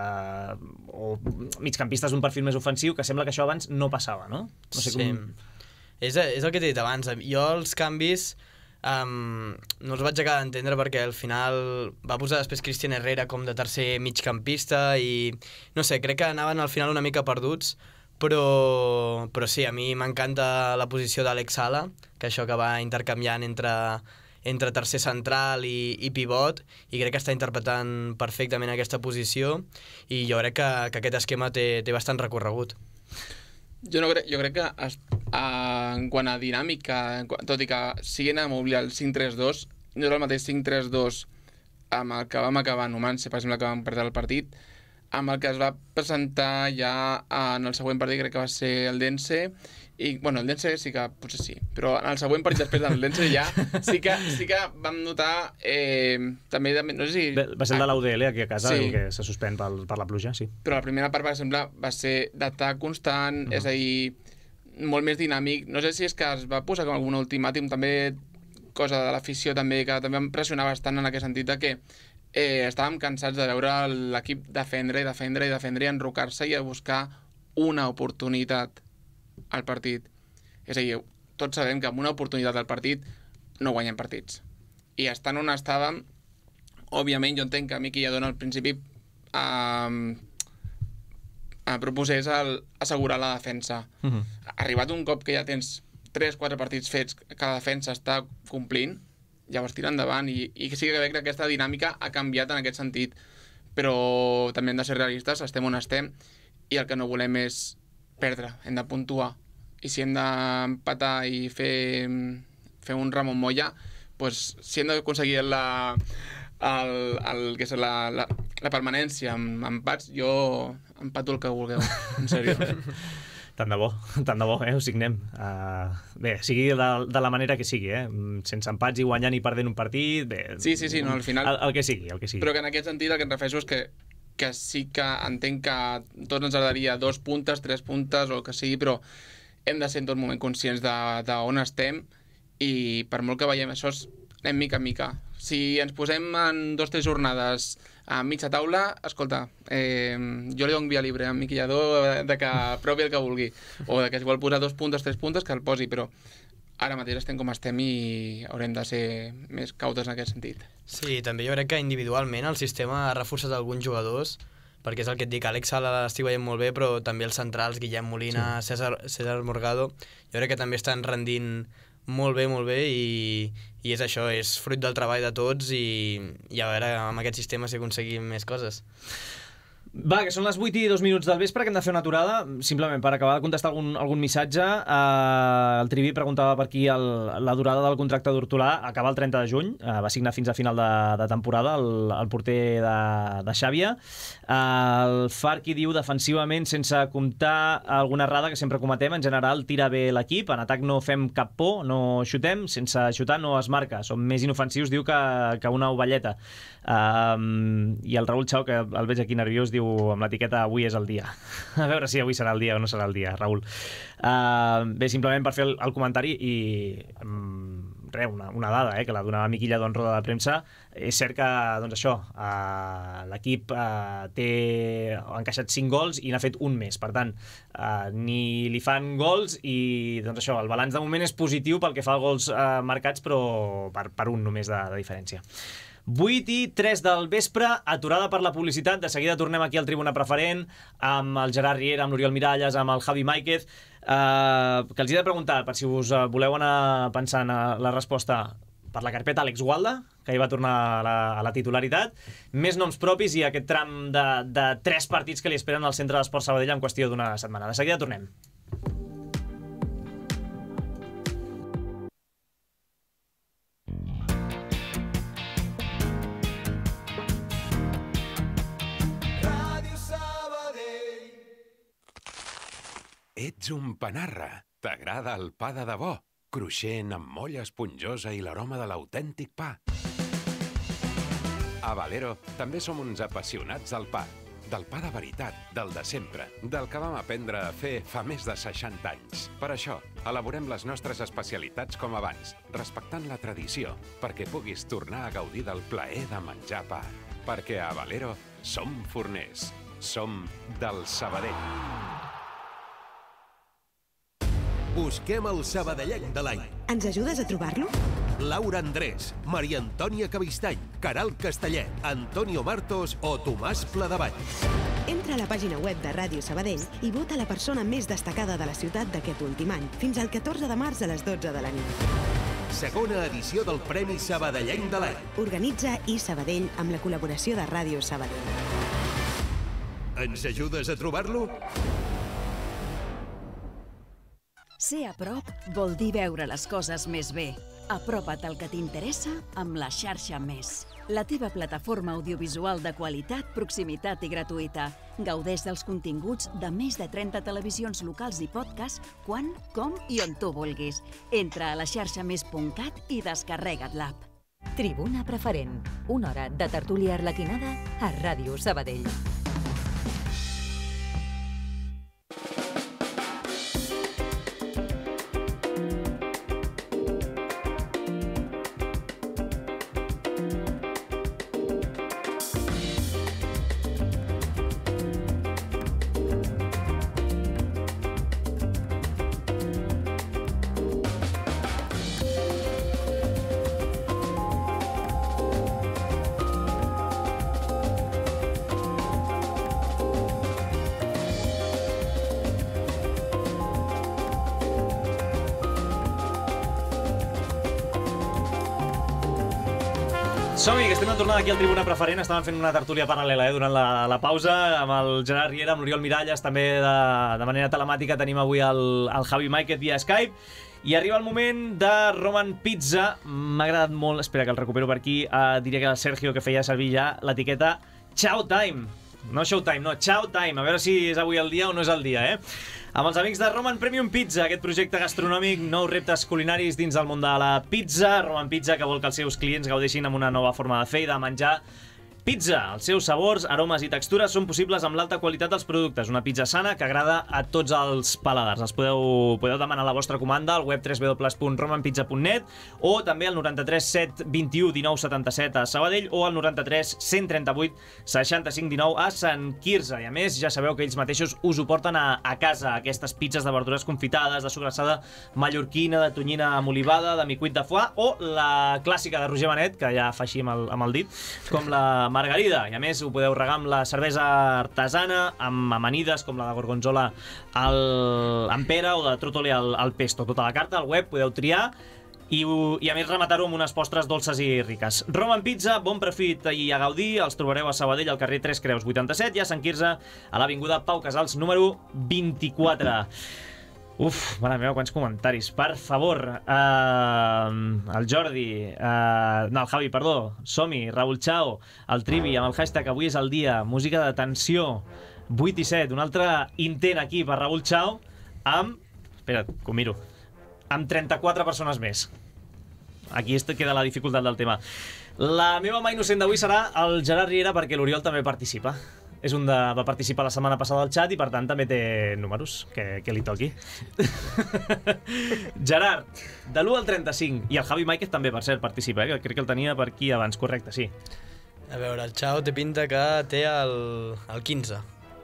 o migcampistes d'un perfil més ofensiu, que sembla que això abans no passava, no? No sé com... Sí. És, és el que t'he dit abans. Jo els canvis Um, no els vaig acabar d'entendre perquè al final va posar després Cristian Herrera com de tercer migcampista i no sé, crec que anaven al final una mica perduts, però, però sí, a mi m'encanta la posició d'Àlex Sala, que això que va intercanviant entre, entre tercer central i, i pivot, i crec que està interpretant perfectament aquesta posició i jo crec que, que aquest esquema té, té bastant recorregut. Jo, no crec, jo crec que es, uh, en quant a dinàmica, tot i que siguin a moble el cinc tres dos, no és el mateix cinc tres dos amb el que vam acabar a Numancia, per exemple, que vam perdre el partit, amb el que es va presentar ja en el següent partit, crec que va ser el Dense, i, bueno, el Dense sí que potser sí, però en el següent partit després del Dense ja sí que, sí que vam notar eh, també, no sé si... Va ser el de l'U D L aquí a casa, sí. el que se suspèn per, per la pluja, sí. Però la primera part, per exemple, va ser d'atac constant, uh-huh. és a dir, molt més dinàmic. No sé si és que es va posar com algun ultimàtum, també cosa de l'afició també, que també em pressionava bastant en aquest sentit de que eh, estàvem cansats de veure l'equip defendre i defendre i defendre i enrocar-se i a buscar una oportunitat al partit. És a dir, tots sabem que amb una oportunitat al partit no guanyem partits. I estant on estàvem, òbviament jo entenc que Miqui Lladó al principi eh, eh, proposés el assegurar la defensa. Uh-huh. Arribat un cop que ja tens tres quatre partits fets que la defensa està complint, llavors tira endavant i, i sí que crec que aquesta dinàmica ha canviat en aquest sentit, però també hem de ser realistes, estem on estem i el que no volem és perdre, hem de puntuar. I si hem d'empatar i fer, fer un Ramon Moya, pues, si hem d'aconseguir la, el, el, que és la, la, la permanència amb empats, jo empato el que vulgueu, en sèrio. Tant de bo, tant de bo, eh? Ho signem. Uh, bé, sigui de, de la manera que sigui, eh? Sense empats i guanyant i perdent un partit, bé... Sí, sí, sí, no, al final... El, el que sigui, el que sigui. Però que en aquest sentit el que em refereixo és que que sí que entenc que tots ens agradaria dos puntes, tres puntes o el que sigui, però hem de ser en tot moment conscients d'on estem i per molt que veiem això anem mica en mica. Si ens posem en dos o tres jornades a mitja taula, escolta, eh, jo li dono via libre a Miqui Lladó de que provi el que vulgui, o de que si vol posar dos puntes, tres puntes, que el posi, però ara mateix estem com estem i haurem de ser més cautes en aquest sentit. Sí, també jo crec que individualment el sistema ha reforçat alguns jugadors, perquè és el que et dic, Àlex Sala l'estic veient molt bé, però també els centrals, Guillem Molina, sí. César, César Morgado, jo crec que també estan rendint molt bé, molt bé, i, i és això, és fruit del treball de tots i, i a veure amb aquest sistema si aconseguim més coses. Va, que són les vuit i dos minuts del vespre, que hem de fer una aturada, simplement per acabar de contestar algun, algun missatge. Uh, el Trivi preguntava per aquí el, la durada del contracte d'Hortolà. Acaba el trenta de juny, uh, va signar fins a final de, de temporada el, el porter de, de Xàbia. Uh, el Farqui diu defensivament, sense comptar alguna errada que sempre cometem, en general tira bé l'equip, en atac no fem cap por, no xutem, sense xutar no es marca, som més inofensius, diu, que, que una ovelleta. Uh, I el Raül Chau, que el veig aquí nerviós, diu amb l'etiqueta avui és el dia. A veure si avui serà el dia o no serà el dia, Raül. Uh, bé, simplement per fer el, el comentari i um, res, una, una dada eh, que la donava Miqui Lladó en roda de premsa. És cert que doncs això, uh, l'equip uh, té ha encaixat cinc gols i n'ha fet un més, per tant uh, ni li fan gols i doncs això, el balanç de moment és positiu pel que fa a gols uh, marcats, però per, per un només de, de diferència. vuit i tres del vespre, aturada per la publicitat. De seguida tornem aquí al Tribuna Preferent amb el Gerard Riera, amb l'Oriol Miralles, amb el Javi Máiquez, eh, que els he de preguntar, per si us voleu anar pensant a la resposta, per la carpeta Àlex Gualda, que hi va tornar a la, a la titularitat, més noms propis i aquest tram de, de tres partits que li esperen al Centre d'Esport Sabadell en qüestió d'una setmana. De seguida tornem. Ets un panarra. T'agrada el pa de debò, cruixent amb molla esponjosa i l'aroma de l'autèntic pa. A Valero també som uns apassionats del pa. Del pa de veritat, del de sempre, del que vam aprendre a fer fa més de seixanta anys. Per això, elaborem les nostres especialitats com abans, respectant la tradició, perquè puguis tornar a gaudir del plaer de menjar pa. Perquè a Valero som forners. Som del Sabadell. Busquem el sabadellenc de l'any. Ens ajudes a trobar-lo? Laura Andrés, Maria Antònia Cabistany, Caral Castellet, Antonio Martos o Tomàs Pladevall. Entra a la pàgina web de Ràdio Sabadell i vota la persona més destacada de la ciutat d'aquest últim any, fins al catorze de març a les dotze de la nit. Segona edició del Premi Sabadellenc de l'any. Organitza i Sabadell amb la col·laboració de Ràdio Sabadell. Ens ajudes a trobar-lo? Ser a prop vol dir veure les coses més bé. Apropa't al que t'interessa amb la xarxa Més. La teva plataforma audiovisual de qualitat, proximitat i gratuïta. Gaudeix dels continguts de més de trenta televisions locals i podcasts quan, com i on tu vulguis. Entra a la xarxa més punt cat i descarrega't l'app. Tribuna Preferent. Una hora de tertúlia arlequinada a Ràdio Sabadell. Som-hi, que estem de tornada aquí al Tribuna Preferent. Estàvem fent una tertúlia paral·lela eh, durant la, la pausa amb el Gerard Riera, amb l'Oriol Miralles, també de, de manera telemàtica tenim avui el, el Javi Máiquez via Skype. I arriba el moment de Roman Pizza. M'ha agradat molt, espera que el recupero per aquí, uh, diria que el Sergio que feia servir ja l'etiqueta Chow Time. No Showtime, no, Chow Time. A veure si és avui el dia o no és el dia, eh? Amb els amics de Roman Premium Pizza, aquest projecte gastronòmic, nous reptes culinaris dins del món de la pizza. Roman Pizza, que vol que els seus clients gaudeixin amb una nova forma de fer i de menjar pizza. Els seus sabors, aromes i textures són possibles amb l'alta qualitat dels productes. Una pizza sana que agrada a tots els paladars. Els podeu, podeu demanar la vostra comanda al web w w w punt roman pizza punt net o també al noranta-tres set vint-i-u dinou setanta-set a Sabadell o al noranta-tres cent trenta-vuit seixanta-cinc dinou a Sant Quirze. I a més, ja sabeu que ells mateixos us ho porten a, a casa, aquestes pizzas de verdures confitades, de sobrassada mallorquina, de tonyina amb olivada, de micuit de foie o la clàssica de Roger Benet, que ja fa així amb el, amb el dit, com la margarida. I a més ho podeu regar amb la cervesa artesana, amb amanides com la de gorgonzola al, amb pera o de trotole al, al pesto. Tota la carta al web podeu triar i, i a més rematar-ho amb unes postres dolces i riques. Roman Pizza, bon profit i a gaudir. Els trobareu a Sabadell al carrer Tres Creus vuitanta-set i a Sant Quirze a l'avinguda Pau Casals número vint-i-quatre. Uf, mare meva, quants comentaris. Per favor, uh, el Jordi, uh, no, el Javi, perdó, Som-hi, Raúl Chao, el Trivi, amb el hashtag avui és el dia, música de tensió, vuit i set, un altre intent aquí per Raúl Chao, amb, espera't, que ho miro, amb trenta-quatre persones més. Aquí queda la dificultat del tema. La meva mà innocent d'avui serà el Gerard Riera, perquè l'Oriol també participa. És un de, va participar la setmana passada al xat i per tant també té números que, que li toqui. Gerard, de l'u al trenta-cinc, i el Javi Máiquez també, per cert, participa, eh? Crec que el tenia per aquí abans, correcte, sí. A veure, el Chao té pinta que té el, el quinze.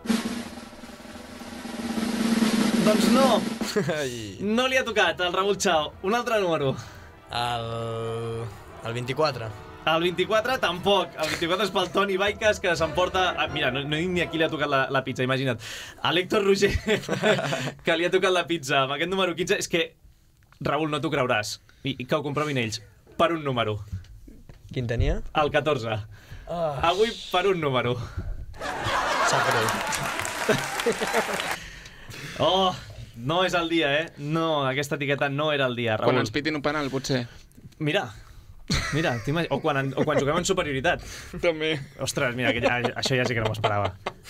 Doncs no! No li ha tocat, el Raúl Chao. Un altre número. El, el vint-i-quatre. El vint-i-quatre tampoc. El vint-i-quatre és pel Toni Baiques, que s'emporta... Ah, mira, no, no dic ni a qui li ha tocat la, la pizza, imagina't. A l'Héctor Roger, que li ha tocat la pizza amb aquest número quinze. És que, Raül, no t'ho creuràs, i, i que ho comprovin ells, per un número. Quin tenia? El catorze. Oh. Avui per un número. Sap greu. Oh, no és el dia, eh? No, aquesta etiqueta no era el dia, Raül. Quan ens pitin un penal, potser. Mira... Mira, o quan, o quan juguem en superioritat. També. Ostres, mira, que ja, això ja sí que no m'ho esperava.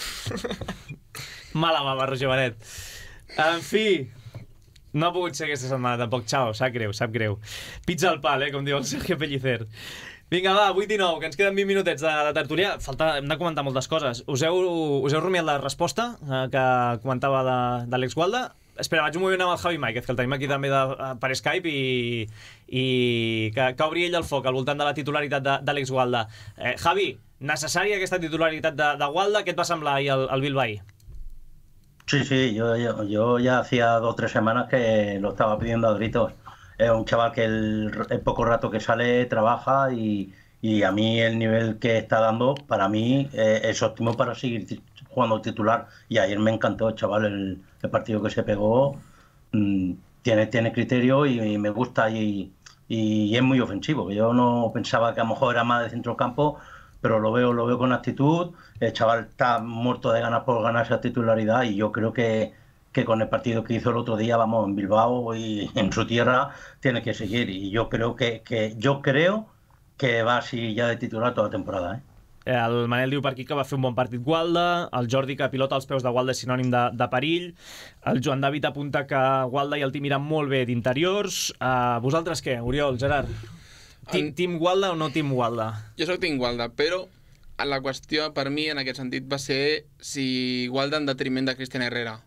Mala mama, Roger Benet. En fi, no ha pogut ser aquesta setmana tampoc. Xau, sap greu, sap greu. Pizza al pal, eh, com diu el Sergio Pellicer. Vinga, va, vuit i nou, que ens queden vint minutets de, de tertúlia. Falta, hem de comentar moltes coses. Us heu, us heu rumiat la resposta eh, que comentava d'Àlex Gualda? Espera, vaig un moment amb el Javi Máiquez, que el tenim aquí també de, per Skype i, i que, que obri ell el foc al voltant de la titularitat d'Àlex Gualda. Eh, Javi, necessària aquesta titularitat de, de Gualda? Què et va semblar ahir el, el Bilbao? Sí, sí, yo, yo, yo ya hacía dos o tres semanas que lo estaba pidiendo a gritos. es un chaval que el, el poco rato que sale trabaja y, y a mí el nivel que está dando, para mí, eh, es óptimo para seguir jugando titular. Y ayer me encantó, chaval, el, el partido que se pegó. Mmm, tiene, tiene criterio y, y me gusta y, y es muy ofensivo. Yo no pensaba que a lo mejor era más de centrocampo, pero lo veo, lo veo con actitud. El chaval está muerto de ganas por ganar esa titularidad y yo creo que que con el partido que hizo el otro día, vamos, en Bilbao y en su tierra, tiene que seguir. Y yo creo que, que, yo creo que va así ya de titular toda la temporada, eh? El Manel diu per aquí que va fer un bon partit Gualda, el Jordi que pilota als peus de Gualda és sinònim de, de perill, el Joan David apunta que Gualda i el Tim iran molt bé d'interiors. Uh, vosaltres què, Oriol, Gerard? Team, team Gualda o no Team Gualda? Jo soc Team Gualda, però la qüestió per mi en aquest sentit va ser si Gualda en detriment de Cristian Herrera.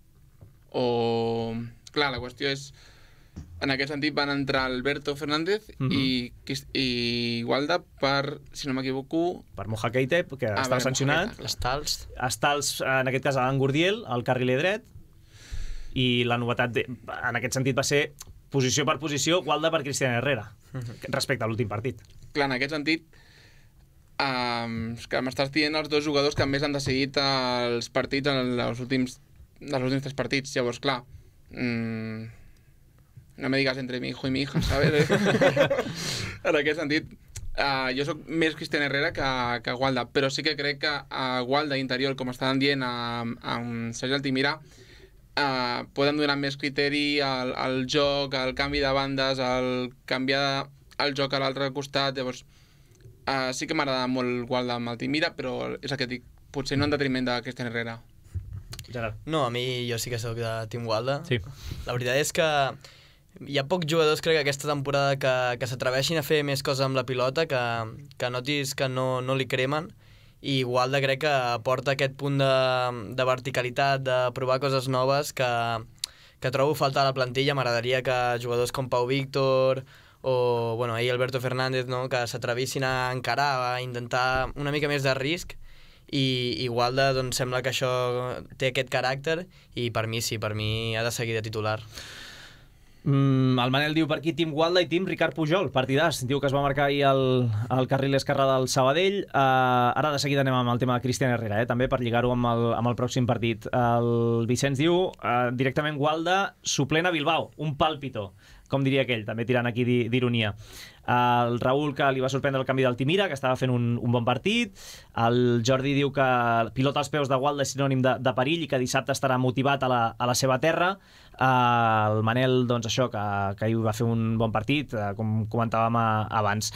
O... Clar, la qüestió és... En aquest sentit van entrar Alberto Fernández mm-hmm. i, i Gualda per, si no m'equivoco... Per Moja Keita, que ah, està sancionat. Estals. Estals, en aquest cas, Alan Gurdiel, el carriler dret. I la novetat, de, en aquest sentit, va ser posició per posició, Gualda per Cristian Herrera, mm-hmm. respecte a l'últim partit. Clar, en aquest sentit, um, que m'estàs dient els dos jugadors que més han decidit els partits en els últims... dels últims tres partits, llavors, clar, mmm, no me digas entre mi hijo y mi hija, ¿sabes? En aquest sentit, uh, jo soc més Cristian Herrera que, que Gualda, però sí que crec que uh, Gualda interior, com estaven dient amb Sergi Altimira, uh, poden donar més criteri al, al joc, al canvi de bandes, al canviar el joc a l'altre costat, llavors uh, sí que m'agrada molt Gualda amb Altimira, però és el que dic, potser no en detriment de Cristian Herrera. Gerard. No, a mi jo sí que soc de Team Gualda. Sí. La veritat és que hi ha pocs jugadors, crec, aquesta temporada que, que s'atreveixin a fer més coses amb la pilota, que, que notis que no, no li cremen, i Gualda crec que aporta aquest punt de, de verticalitat, de provar coses noves que, que trobo faltar a la plantilla. M'agradaria que jugadors com Pau Víctor o bueno, ahir Alberto Fernández, no?, que s'atrevissin a encarar, a intentar una mica més de risc. I, i Gualda, doncs, sembla que això té aquest caràcter i per mi sí, per mi ha de seguir de titular. Mm, el Manel diu per aquí Team Gualda i Team Ricard Pujol, partidàs. Diu que es va marcar ahir el, el carril esquerre del Sabadell. Uh, ara de seguida anem amb el tema de Cristian Herrera, eh, també per lligar-ho amb, el, amb el pròxim partit. El Vicenç diu uh, directament Gualda suplent a Bilbao, un pàlpito, com diria aquell, també tirant aquí d'ironia. El Raül, que li va sorprendre el canvi d'Altimira, que estava fent un, un bon partit. El Jordi diu que pilota als peus de Gualda és sinònim de, de perill i que dissabte estarà motivat a la, a la seva terra. Uh, el Manel, doncs això, que, que ahir va fer un bon partit, uh, com comentàvem uh, abans.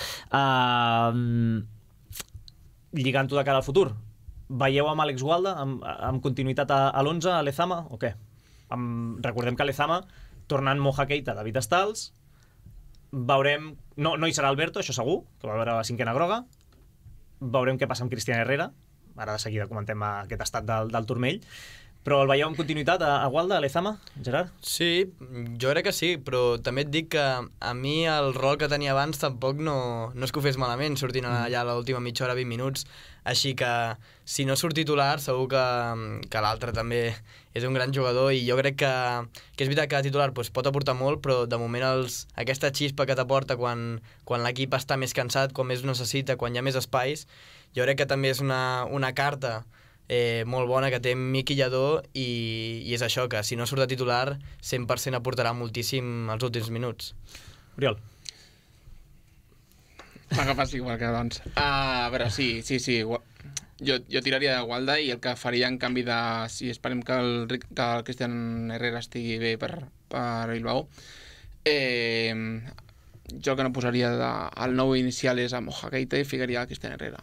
Uh, Lligant-ho de cara al futur, veieu amb Àlex Gualda amb, amb continuïtat a, a l'onze, a Lezama, o què? Amb, recordem que a Lezama, tornant Moja Keita, David Estals, veurem... No, no hi serà Alberto, això segur, que va veure la cinquena groga. Veurem què passa amb Cristian Herrera. Ara de seguida comentem aquest estat del, del turmell. Però el veieu amb continuïtat a, a Gualda, a Lezama, Gerard? Sí, jo crec que sí, però també et dic que a mi el rol que tenia abans tampoc no, no és que ho fes malament, sortint allà a l'última mitja hora, vint minuts. Així que si no surt titular, segur que, que l'altre també és un gran jugador i jo crec que, que és veritat que titular doncs, pot aportar molt, però de moment els, aquesta xispa que t'aporta quan, quan l'equip està més cansat, quan més ho necessita, quan hi ha més espais, jo crec que també és una, una carta eh, molt bona que té Miqui Lladó i, i és això, que si no surt de titular cent per cent aportarà moltíssim els últims minuts. Oriol. M'agafes igual que abans. Uh, a veure, sí, sí, sí. Jo, jo tiraria de Gualda i el que faria en canvi de... Si esperem que el, que el Cristian Herrera estigui bé per, per Bilbao, eh, jo que no posaria de, el nou inicial és a Moja Keita i ficaria a Cristian Herrera.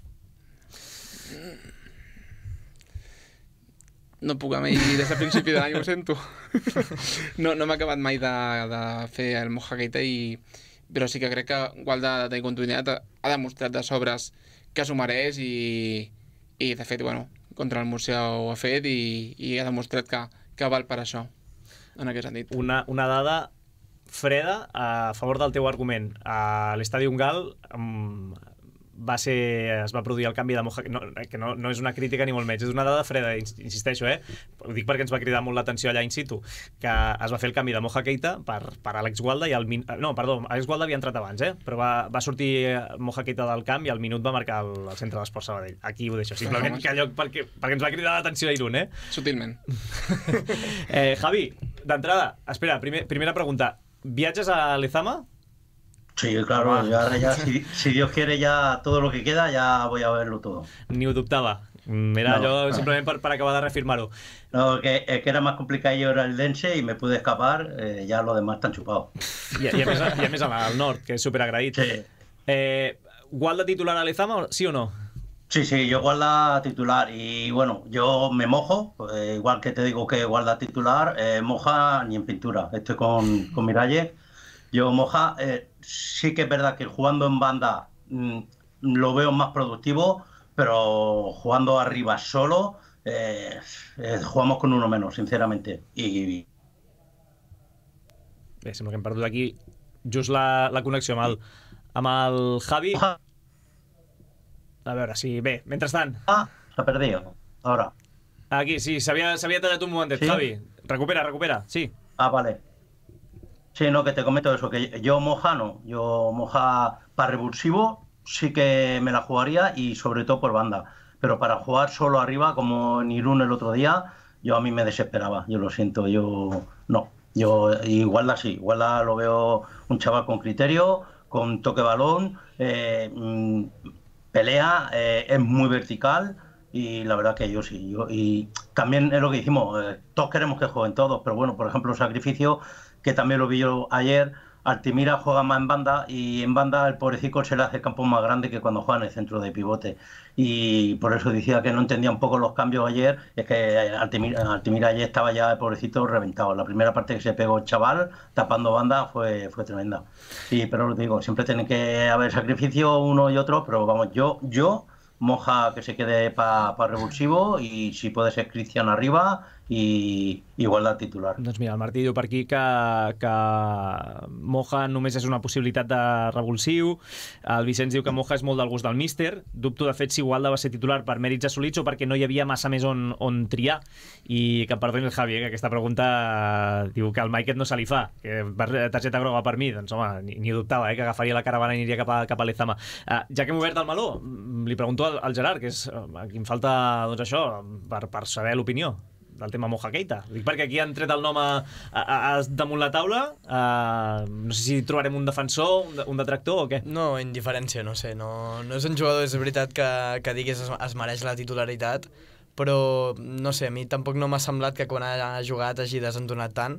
No puc amb ell des del principi de l'any, ho sento. No, no m'ha acabat mai de, de fer el Moja Keita i... Però sí que crec que Gualda de continuïtat ha, ha demostrat de sobres que s'ho mereix i, i de fet, bueno, contra el Múrcia ho ha fet i, i ha demostrat que, que val per això, en aquest sentit. Una, una dada freda a favor del teu argument. A l'Estadi Ungal um, va ser, es va produir el canvi de Moja, no, que no, no és una crítica ni molt menys, és una dada freda, insisteixo, eh? Ho dic perquè ens va cridar molt l'atenció allà in situ, que es va fer el canvi de Moja Keita per, per Àlex Gualda i al min... no, perdó, Àlex Gualda havia entrat abans, eh? Però va, va sortir Moja Keita del camp i al minut va marcar el, el centre d'Esport Sabadell. Aquí ho deixo, simplement que allò, perquè, perquè ens va cridar l'atenció a Irún, eh? Sutilment. eh, Javi, d'entrada, espera, primer, primera pregunta. Viatges a Lezama? Sí, claro, ah. ya, ya, si, si Dios quiere, ya todo lo que queda, ya voy a verlo todo. Ni ho dubtava. Era no, yo no. simplemente para, para acabar de reafirmarlo. No, que, que era más complicado yo era el Dense y me pude escapar, eh, ya los demás están chupados. I, i, a més, i a més al nord, que és superagraït. Sí. Eh, Gualda titular a Lezama, sí o no? Sí, sí, yo Gualda titular y bueno, yo me mojo, eh, igual que te digo que Gualda titular, eh, moja ni en pintura, estoy con, con Miralles. Yo Moja, eh, sí que es verdad que jugando en banda mmm, lo veo más productivo, pero jugando arriba solo, eh, eh, jugamos con uno menos, sinceramente. I... Bé, sembla que hem perdut aquí just la, la connexió amb el, amb el Javi. A veure, sí, bé, mentrestant. Ah, s'ha perdut, ara. Aquí, sí, s'havia tallat un momentet, ¿sí? Javi. Recupera, recupera, sí. Ah, vale. Sí, no, que te comento eso, que yo Moja no, yo Moja para revulsivo sí que me la jugaría y sobre todo por banda, pero para jugar solo arriba como en Irún el otro día, yo a mí me desesperaba, yo lo siento, yo no, yo Gualda sí, Gualda lo veo un chaval con criterio, con toque balón, eh, pelea, eh, es muy vertical y la verdad que yo sí, yo, y también es lo que dijimos, eh, todos queremos que jueguen todos, pero bueno, por ejemplo, Sacrificio, que también lo vi yo ayer, Altimira juega más en banda y en banda el pobrecito se le hace el campo más grande que cuando juega en el centro de pivote. Y por eso decía que no entendía un poco los cambios ayer, es que Altimira, Altimira ayer estaba ya el pobrecito reventado. La primera parte que se pegó el chaval tapando banda fue, fue tremenda. Y, pero lo digo, siempre tiene que haber sacrificio uno y otro, pero vamos, yo, yo Moja que se quede para pa revulsivo y si puede ser Cristian arriba i Gualda titular. Doncs mira, el Martí diu per aquí que, que Moja només és una possibilitat de revulsiu. El Vicenç diu que Moja és molt del gust del míster. Dubto de fet si Gualda va ser titular per mèrits assolits o perquè no hi havia massa més on, on triar. I que perdoni el Javi, eh, que aquesta pregunta diu que el Maiket no se li fa, que targeta groga per mi. Doncs home, ni, ni dubtava, eh, que agafaria la caravana i aniria cap a, cap a Lezama. Uh, ja que hem obert el meló, li pregunto al, al Gerard, que és a qui em falta doncs això, per, per saber l'opinió del tema Moja Keita. Dic perquè aquí han tret el nom a, a, a, damunt la taula. Uh, no sé si trobarem un defensor, un, de, un detractor o què? No, indiferència, no sé. No, no és un jugador, és veritat, que, que diguis es, es mereix la titularitat, però no sé, a mi tampoc no m'ha semblat que quan ha jugat hagi desentonat tant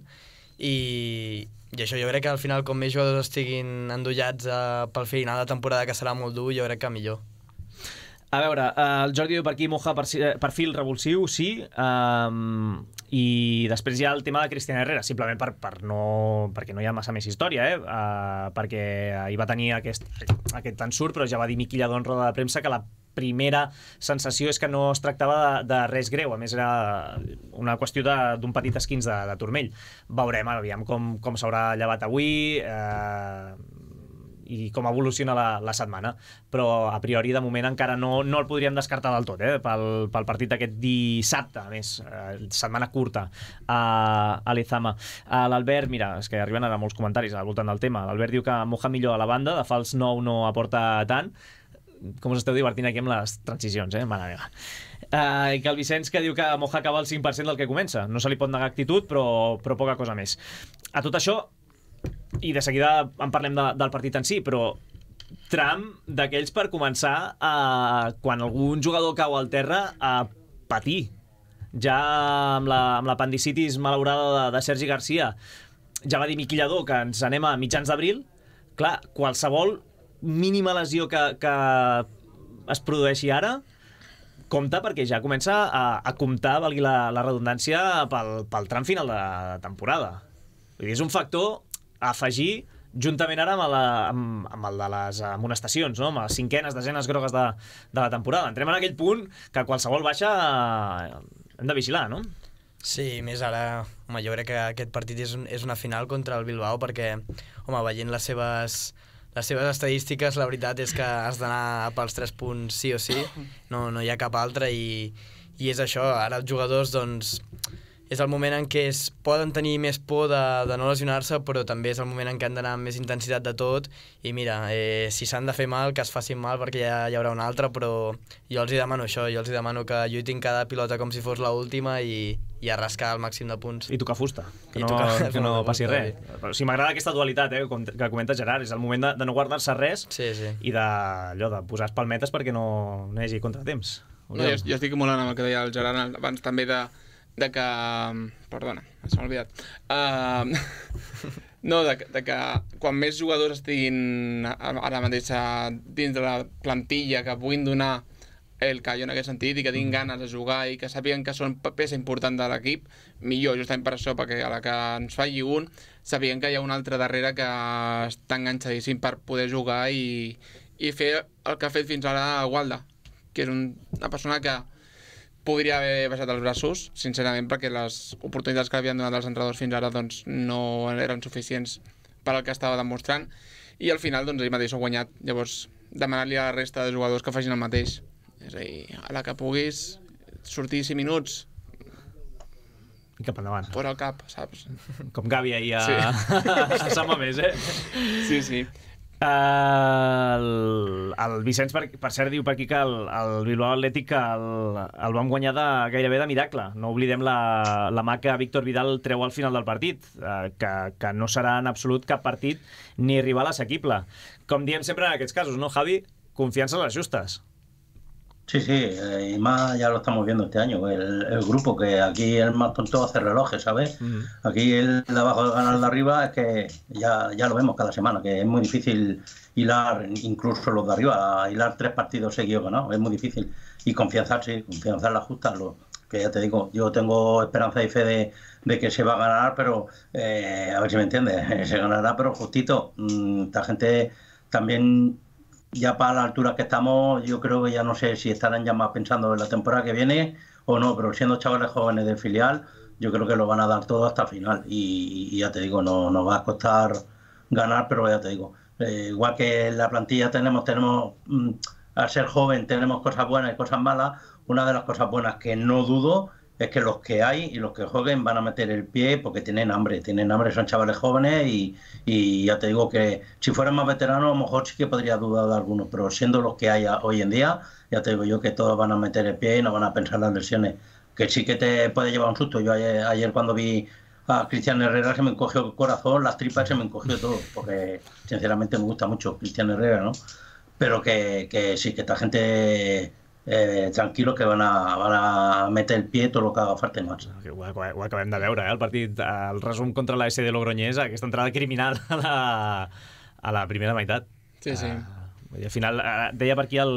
i, i això jo crec que al final com més jugadors estiguin endollats uh, pel final de temporada que serà molt dur, jo crec que millor. A veure, el Jordi diu per aquí Moja perfil revulsiu, sí, um, i després hi ha el tema de Cristian Herrera, simplement per, per no, perquè no hi ha massa més història, eh? uh, perquè hi va tenir aquest, aquest ensurt, però ja va dir Miqui Lladó en roda de premsa que la primera sensació és que no es tractava de, de res greu, a més era una qüestió d'un petit esquins de, de turmell. Veurem, aviam com, com s'haurà llevat avui, eh, i com evoluciona la, la setmana, però a priori de moment encara no, no el podríem descartar del tot, eh? pel, pel partit aquest dissabte, a més, eh, setmana curta a, a Lezama. L'Albert, mira, és que arriben ara molts comentaris al voltant del tema. L'Albert diu que Moja millor a la banda, de fals nou no aporta tant. Com us esteu divertint aquí amb les transicions, eh? Mare meva. Uh, I que el Vicenç que diu que Moja acaba el cinc per cent del que comença. No se li pot negar actitud, però, però poca cosa més. A tot això, i de seguida en parlem de, del partit en si, però tram d'aquells per començar a, quan algun jugador cau al terra, a patir. Ja amb l'apendicitis malaurada de, de Sergi Garcia, ja va dir Miqui Lladó que ens anem a mitjans d'abril. Clar, qualsevol mínima lesió que, que es produeixi ara compta, perquè ja comença a, a comptar, valgui la, la redundància, pel, pel tram final de, de temporada. Vull dir, és un factor a afegir juntament ara amb, la, amb, amb el de les amonestacions, no? Amb les cinquenes, desenes grogues de, de la temporada. Entrem en aquell punt que qualsevol baixa hem de vigilar, no? Sí, més ara, home, jo crec que aquest partit és, un, és una final contra el Bilbao perquè, home, veient les seves, les seves estadístiques, la veritat és que has d'anar pels tres punts sí o sí, no, no hi ha cap altre, i, i és això, ara els jugadors, doncs, és el moment en què es poden tenir més por de, de no lesionar-se, però també és el moment en què han d'anar amb més intensitat de tot, i mira, eh, si s'han de fer mal, que es facin mal, perquè ja hi haurà una altra, però jo els hi demano això, jo els hi demano que lluitin cada pilota com si fos l'última i, i a rascar el màxim de punts. I tocar fusta, que I no, tocar, que no passi fusta, res. O sigui, m'agrada aquesta dualitat eh, que comenta Gerard, és el moment de, de no guardar-se res sí, sí. i de, allò, de posar espalmetes perquè no, no hi hagi contratemps. No, jo, jo estic molt amb el que deia el Gerard abans també de, de que... Perdona, se m'ha oblidat. Uh, no, de, de que quan més jugadors estiguin ara mateix dins de la plantilla que puguin donar el callo en aquest sentit i que tinguin ganes de jugar i que sàpiguen que són peça important de l'equip, millor, justament per això, perquè a la que ens falli un, sàpiguen que hi ha un altre darrere que està enganxadíssim per poder jugar i, i fer el que ha fet fins ara Walda, que és un, una persona que podria haver baixat els braços, sincerament, perquè les oportunitats que havien donat els entrenadors fins ara doncs, no eren suficients per al que estava demostrant, i al final doncs, ell mateix ho ha guanyat. Llavors, demanar-li a la resta de jugadors que facin el mateix. És a dir, a la que puguis sortir cinc minuts i cap endavant. Fora el cap, saps? Com Gavi ahir a, sí. a Sant Mamés, eh? Sí, sí. Uh, el, el Vicenç, per, per cert, diu per aquí que el, el Bilbao Atlètic el, el vam guanyar de, gairebé de miracle. No oblidem la, la mà que Víctor Vidal treu al final del partit, uh, que, que no serà en absolut cap partit ni rival assequible. Com diem sempre en aquests casos, ¿no, Javi? Confiança a les justes. Sí, sí, eh, y más ya lo estamos viendo este año, el, el grupo, que aquí el más tonto hace relojes, ¿sabes? Mm. Aquí el de abajo ganar de arriba es que ya, ya lo vemos cada semana, que es muy difícil hilar, incluso los de arriba, hilar tres partidos seguidos ganados, es muy difícil. Y confianza, sí, confianza en la justa, lo, que ya te digo, yo tengo esperanza y fe de, de que se va a ganar, pero eh, a ver si me entiendes, se ganará, pero justito. Mm, esta gente también... Ya para la altura que estamos, yo creo que ya no sé si estarán ya más pensando en la temporada que viene o no, pero siendo chavales jóvenes del filial, yo creo que lo van a dar todo hasta el final. Y, y ya te digo, no nos va a costar ganar, pero ya te digo, eh, igual que en la plantilla tenemos, tenemos mm, al ser joven tenemos cosas buenas y cosas malas. Una de las cosas buenas que no dudo es que los que hay y los que jueguen van a meter el pie porque tienen hambre, tienen hambre, son chavales jóvenes y, y ya te digo que si fueran más veteranos a lo mejor sí que podría dudar de algunos, pero siendo los que hay hoy en día, ya te digo yo que todos van a meter el pie y no van a pensar las lesiones, que sí que te puede llevar un susto. Yo ayer, ayer cuando vi a Cristian Herrera se me encogió el corazón, las tripas se me encogió todo, porque sinceramente me gusta mucho Cristian Herrera, ¿no? Pero que, que sí, que esta gente... Eh, tranquil·lo que van a, van a meter el pie tot el que haga falta i más. Ho, ho, ho acabem de veure, eh? El partit, el resum contra la S D Logroñés, aquesta entrada criminal a la, a la primera meitat. Sí, sí. Uh, I al final, uh, deia per aquí el...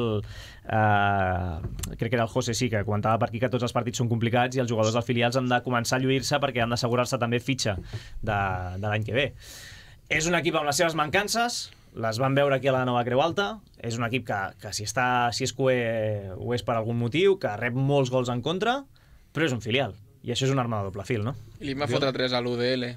Uh, crec que era el José, sí, que comentava per aquí que tots els partits són complicats i els jugadors dels filials han de començar a lluir-se perquè han d'assegurar-se també fitxa de, de l'any que ve. És un equip amb les seves mancances, les van veure aquí a la Nova Creu Alta, és un equip que, que si, està, si és cué ho és per algun motiu, que rep molts gols en contra, però és un filial, i això és una arma de doble fil, no? I li va fotre tres a l'U D L.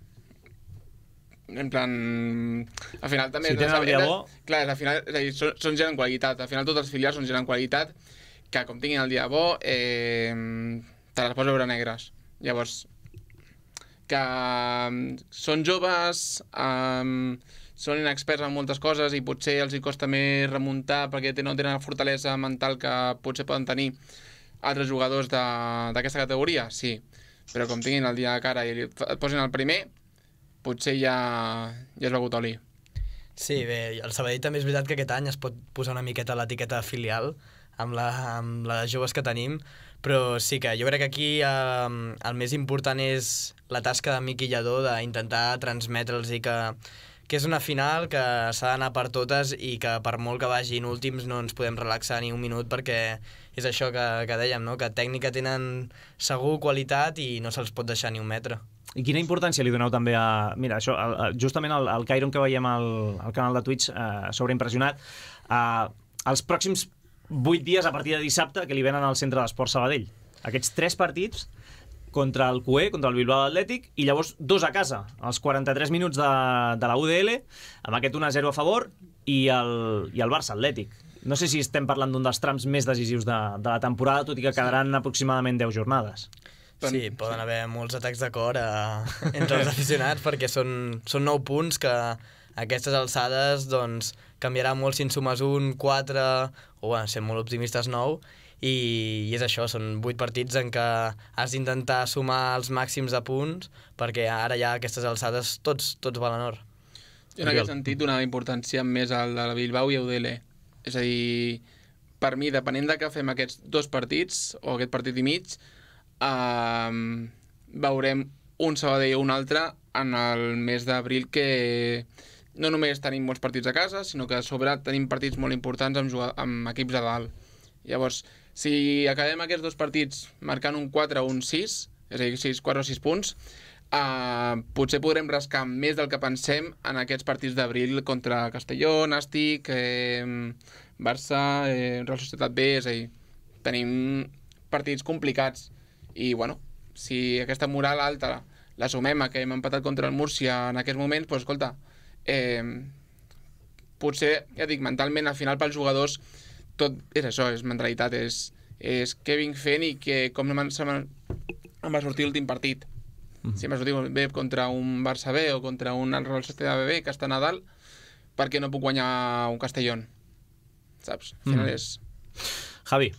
En plan... Al final també... Si tenen el dia bo... Clar, al final, és a dir, són, són gent en qualitat, al final tots els filials són gent en qualitat, que com tinguin el dia bo, eh, te les pots veure negres. Llavors, que són joves... Eh, són inexperts en moltes coses i potser els hi costa més remuntar perquè no tenen la fortalesa mental que potser poden tenir altres jugadors d'aquesta categoria, sí. Però com tinguin el dia de cara i et posin el primer, potser ja, ja és begut oli. Sí, bé, el Sabadell també és veritat que aquest any es pot posar una miqueta l'etiqueta filial amb, la, amb les joves que tenim, però sí que jo crec que aquí eh, el més important és la tasca de Miqui Lladó d'intentar transmetre'ls i que que és una final que s'ha d'anar per totes i que per molt que vagin últims no ens podem relaxar ni un minut perquè és això que, que dèiem, no? Que tècnica tenen segur qualitat i no se'ls pot deixar ni un metre. I quina importància li doneu també a... Mira, això, justament el, el Cairon que veiem al, al canal de Twitch eh, sobreimpressionat, eh, els pròxims vuit dies a partir de dissabte que li venen al Centre d'Esports Sabadell. Aquests tres partits contra el Q E, contra el Bilbao Atlètic, i llavors dos a casa, als quaranta-tres minuts de, de la U D L, amb aquest un a zero a favor, i el, i el Barça Atlètic. No sé si estem parlant d'un dels trams més decisius de, de la temporada, tot i que quedaran aproximadament deu jornades. Sí, poden haver molts atacs de cor a, entre els aficionats, perquè són, són nou punts que a aquestes alçades doncs, canviarà molt si en sumes un, quatre, o bueno, sent molt optimistes, nou, i, i és això, són vuit partits en què has d'intentar sumar els màxims de punts, perquè ara ja a aquestes alçades tots, tots valen or. Jo en aquest sentit donava importància més al de la Bilbao i a U D L. És a dir, per mi, depenent de què fem aquests dos partits, o aquest partit i mig, eh, veurem un Sabadell o un altre en el mes d'abril que no només tenim molts partits a casa, sinó que a sobre tenim partits molt importants amb, jugar, amb equips a dalt. Llavors, si acabem aquests dos partits marcant un quatre o un sis, és a dir, sis, quatre o sis punts, eh, potser podrem rascar més del que pensem en aquests partits d'abril contra Castelló, Nàstic, eh, Barça, eh, Real Societat B, és a dir, tenim partits complicats. I, bueno, si aquesta moral alta la sumem a que hem empatat contra el Múrcia en aquests moments, doncs, escolta, eh, potser, ja dic, mentalment, al final pels jugadors tot és això, és mentalitat, és, és què vinc fent i que, com em, em va sortir l'últim partit. Mm-hmm. Si em va sortir bé contra un Barça B o contra un Real Societat B que està a Nadal, per què no puc guanyar un Castellón? ¿Sabes? Al final mm. es... Javi.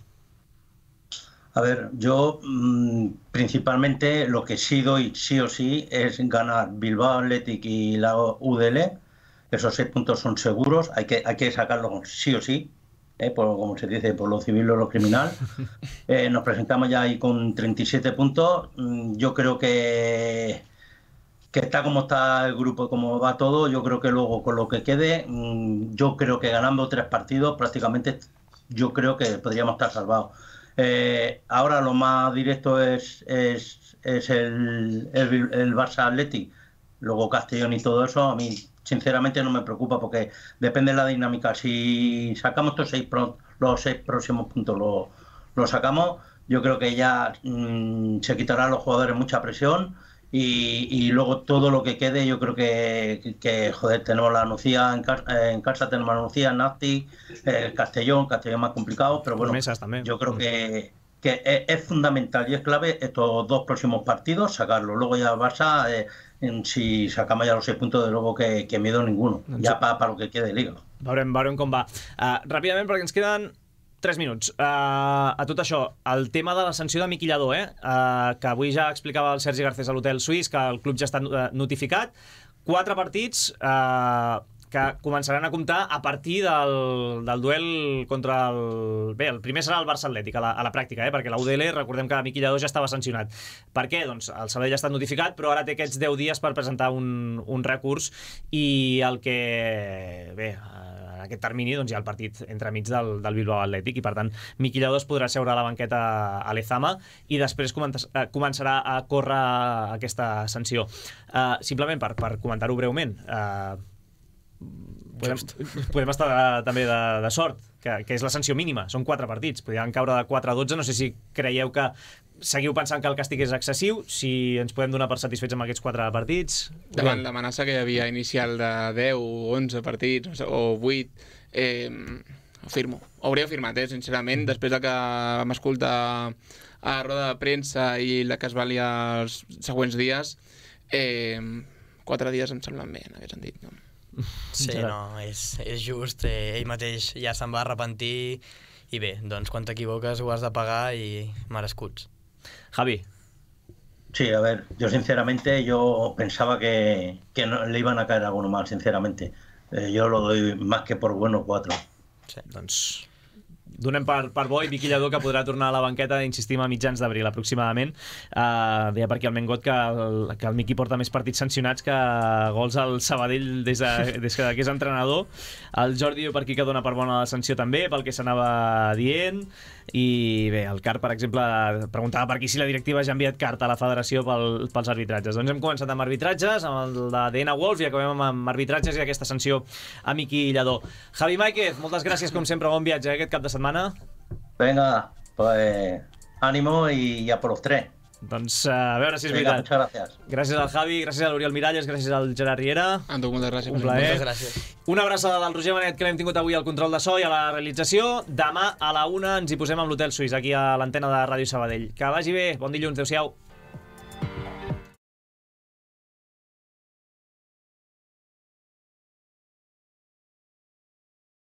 A ver, yo mmm, principalmente lo que sí doy sí o sí es ganar Bilbao Athletic y la U D L. Esos seis puntos son seguros, hay que, hay que sacarlos sí o sí, eh, por, como se dice, por lo civil o lo criminal. Eh, nos presentamos ya ahí con treinta y siete puntos. Mm, yo creo que, que está como está el grupo, como va todo. Yo creo que luego con lo que quede, mmm, yo creo que ganando tres partidos prácticamente yo creo que podríamos estar salvados. Eh, ahora lo más directo es, es, es el, el, el Barça Athletic, luego Castellón y todo eso. A mí sinceramente no me preocupa porque depende de la dinámica. Si sacamos estos seis pro, los seis próximos puntos los lo sacamos, yo creo que ya mmm, se quitará a los jugadores mucha presión. Y, y luego todo lo que quede, yo creo que, que joder, tenemos la Nucía en, en casa, tenemos la Nucía, Nàstic, eh, Castellón, Castellón más complicado, pero bueno, yo creo que, que es, es fundamental y es clave estos dos próximos partidos sacarlo. Luego ya Barça, eh, si sacamos ya los seis puntos, de luego que, que miedo ninguno, ja para pa lo que quede Liga. Veurem, veurem com va. Uh, ràpidament, perquè ens queden tres minuts. Uh, a tot això, el tema de la sanció de Miqui Lladó, eh? uh, que avui ja explicava el Sergi Garcés a l'Hotel Suís, que el club ja està notificat. Quatre partits uh, que començaran a comptar a partir del, del duel contra el... Bé, el primer serà el Barça Atlètic, a la, a la pràctica, eh? perquè la U D L, recordem que Miqui Lladó ja estava sancionat. Per què? Doncs el Sabadell ja ha estat notificat, però ara té aquests deu dies per presentar un, un recurs, i el que... Bé, en aquest termini doncs, hi ha el partit entremig del, del Bilbao Atlètic, i per tant Miqui Lladó es podrà seure a la banqueta a l'Ezama i després començarà a córrer aquesta sanció. Uh, simplement per, per comentar-ho breument, uh, podem, podem estar de, també de, de sort, que, que és la sanció mínima, són quatre partits, podrien caure de quatre a dotze. No sé si creieu que seguiu pensant que el càstig és excessiu, si ens podem donar per satisfets amb aquests quatre partits. Davant l'amenaça que hi havia inicial de deu o onze partits o vuit, eh, ho firmo. Ho hauria firmat, eh, sincerament, després de que vam escoltar a la roda de premsa i la que es va liar els següents dies, eh, quatre dies em semblen bé, en aquest sentit, no? Sí, no, és, és just, eh, ell mateix ja se'n va arrepentir i bé, doncs quan t'equivoques ho has de pagar i merescuts. Javi. Sí, a ver, yo sinceramente yo pensaba que, que no, le iban a caer alguno más, sinceramente. Eh, yo lo doy más que por bueno cuatro. Sí, doncs donem per, per bo i Miqui Lladó, que podrà tornar a la banqueta, insistim, a mitjans d'abril aproximadament. Uh, deia per aquí el Mengot que el, que el Miqui porta més partits sancionats que gols al Sabadell des, de, des que és entrenador. El Jordi per aquí que dona per bona la sanció també, pel que s'anava dient. I bé, el C A R, per exemple, preguntava per aquí si la directiva ja ha enviat carta a la federació pel, pels arbitratges. Doncs hem començat amb arbitratges, amb el de D N Wolf, i acabem amb arbitratges i aquesta sanció a Miqui Lladó. Javi Máiquez, moltes gràcies, com sempre, bon viatge aquest cap de setmana. Venga, pues ánimo y ya por los tres. Doncs a veure si és Venga, veritat. muchas gracias. Gràcies al Javi, gràcies a l'Oriol Miralles, gràcies al Gerard Riera. Amb tu, moltes gràcies. Un plaer. Moltes gràcies. Una abraçada del Roger Benet, que l'hem tingut avui al control de so i a la realització. Demà a la una ens hi posem amb l'Hotel Suís, aquí a l'antena de Ràdio Sabadell. Que vagi bé, bon dilluns, adéu-siau.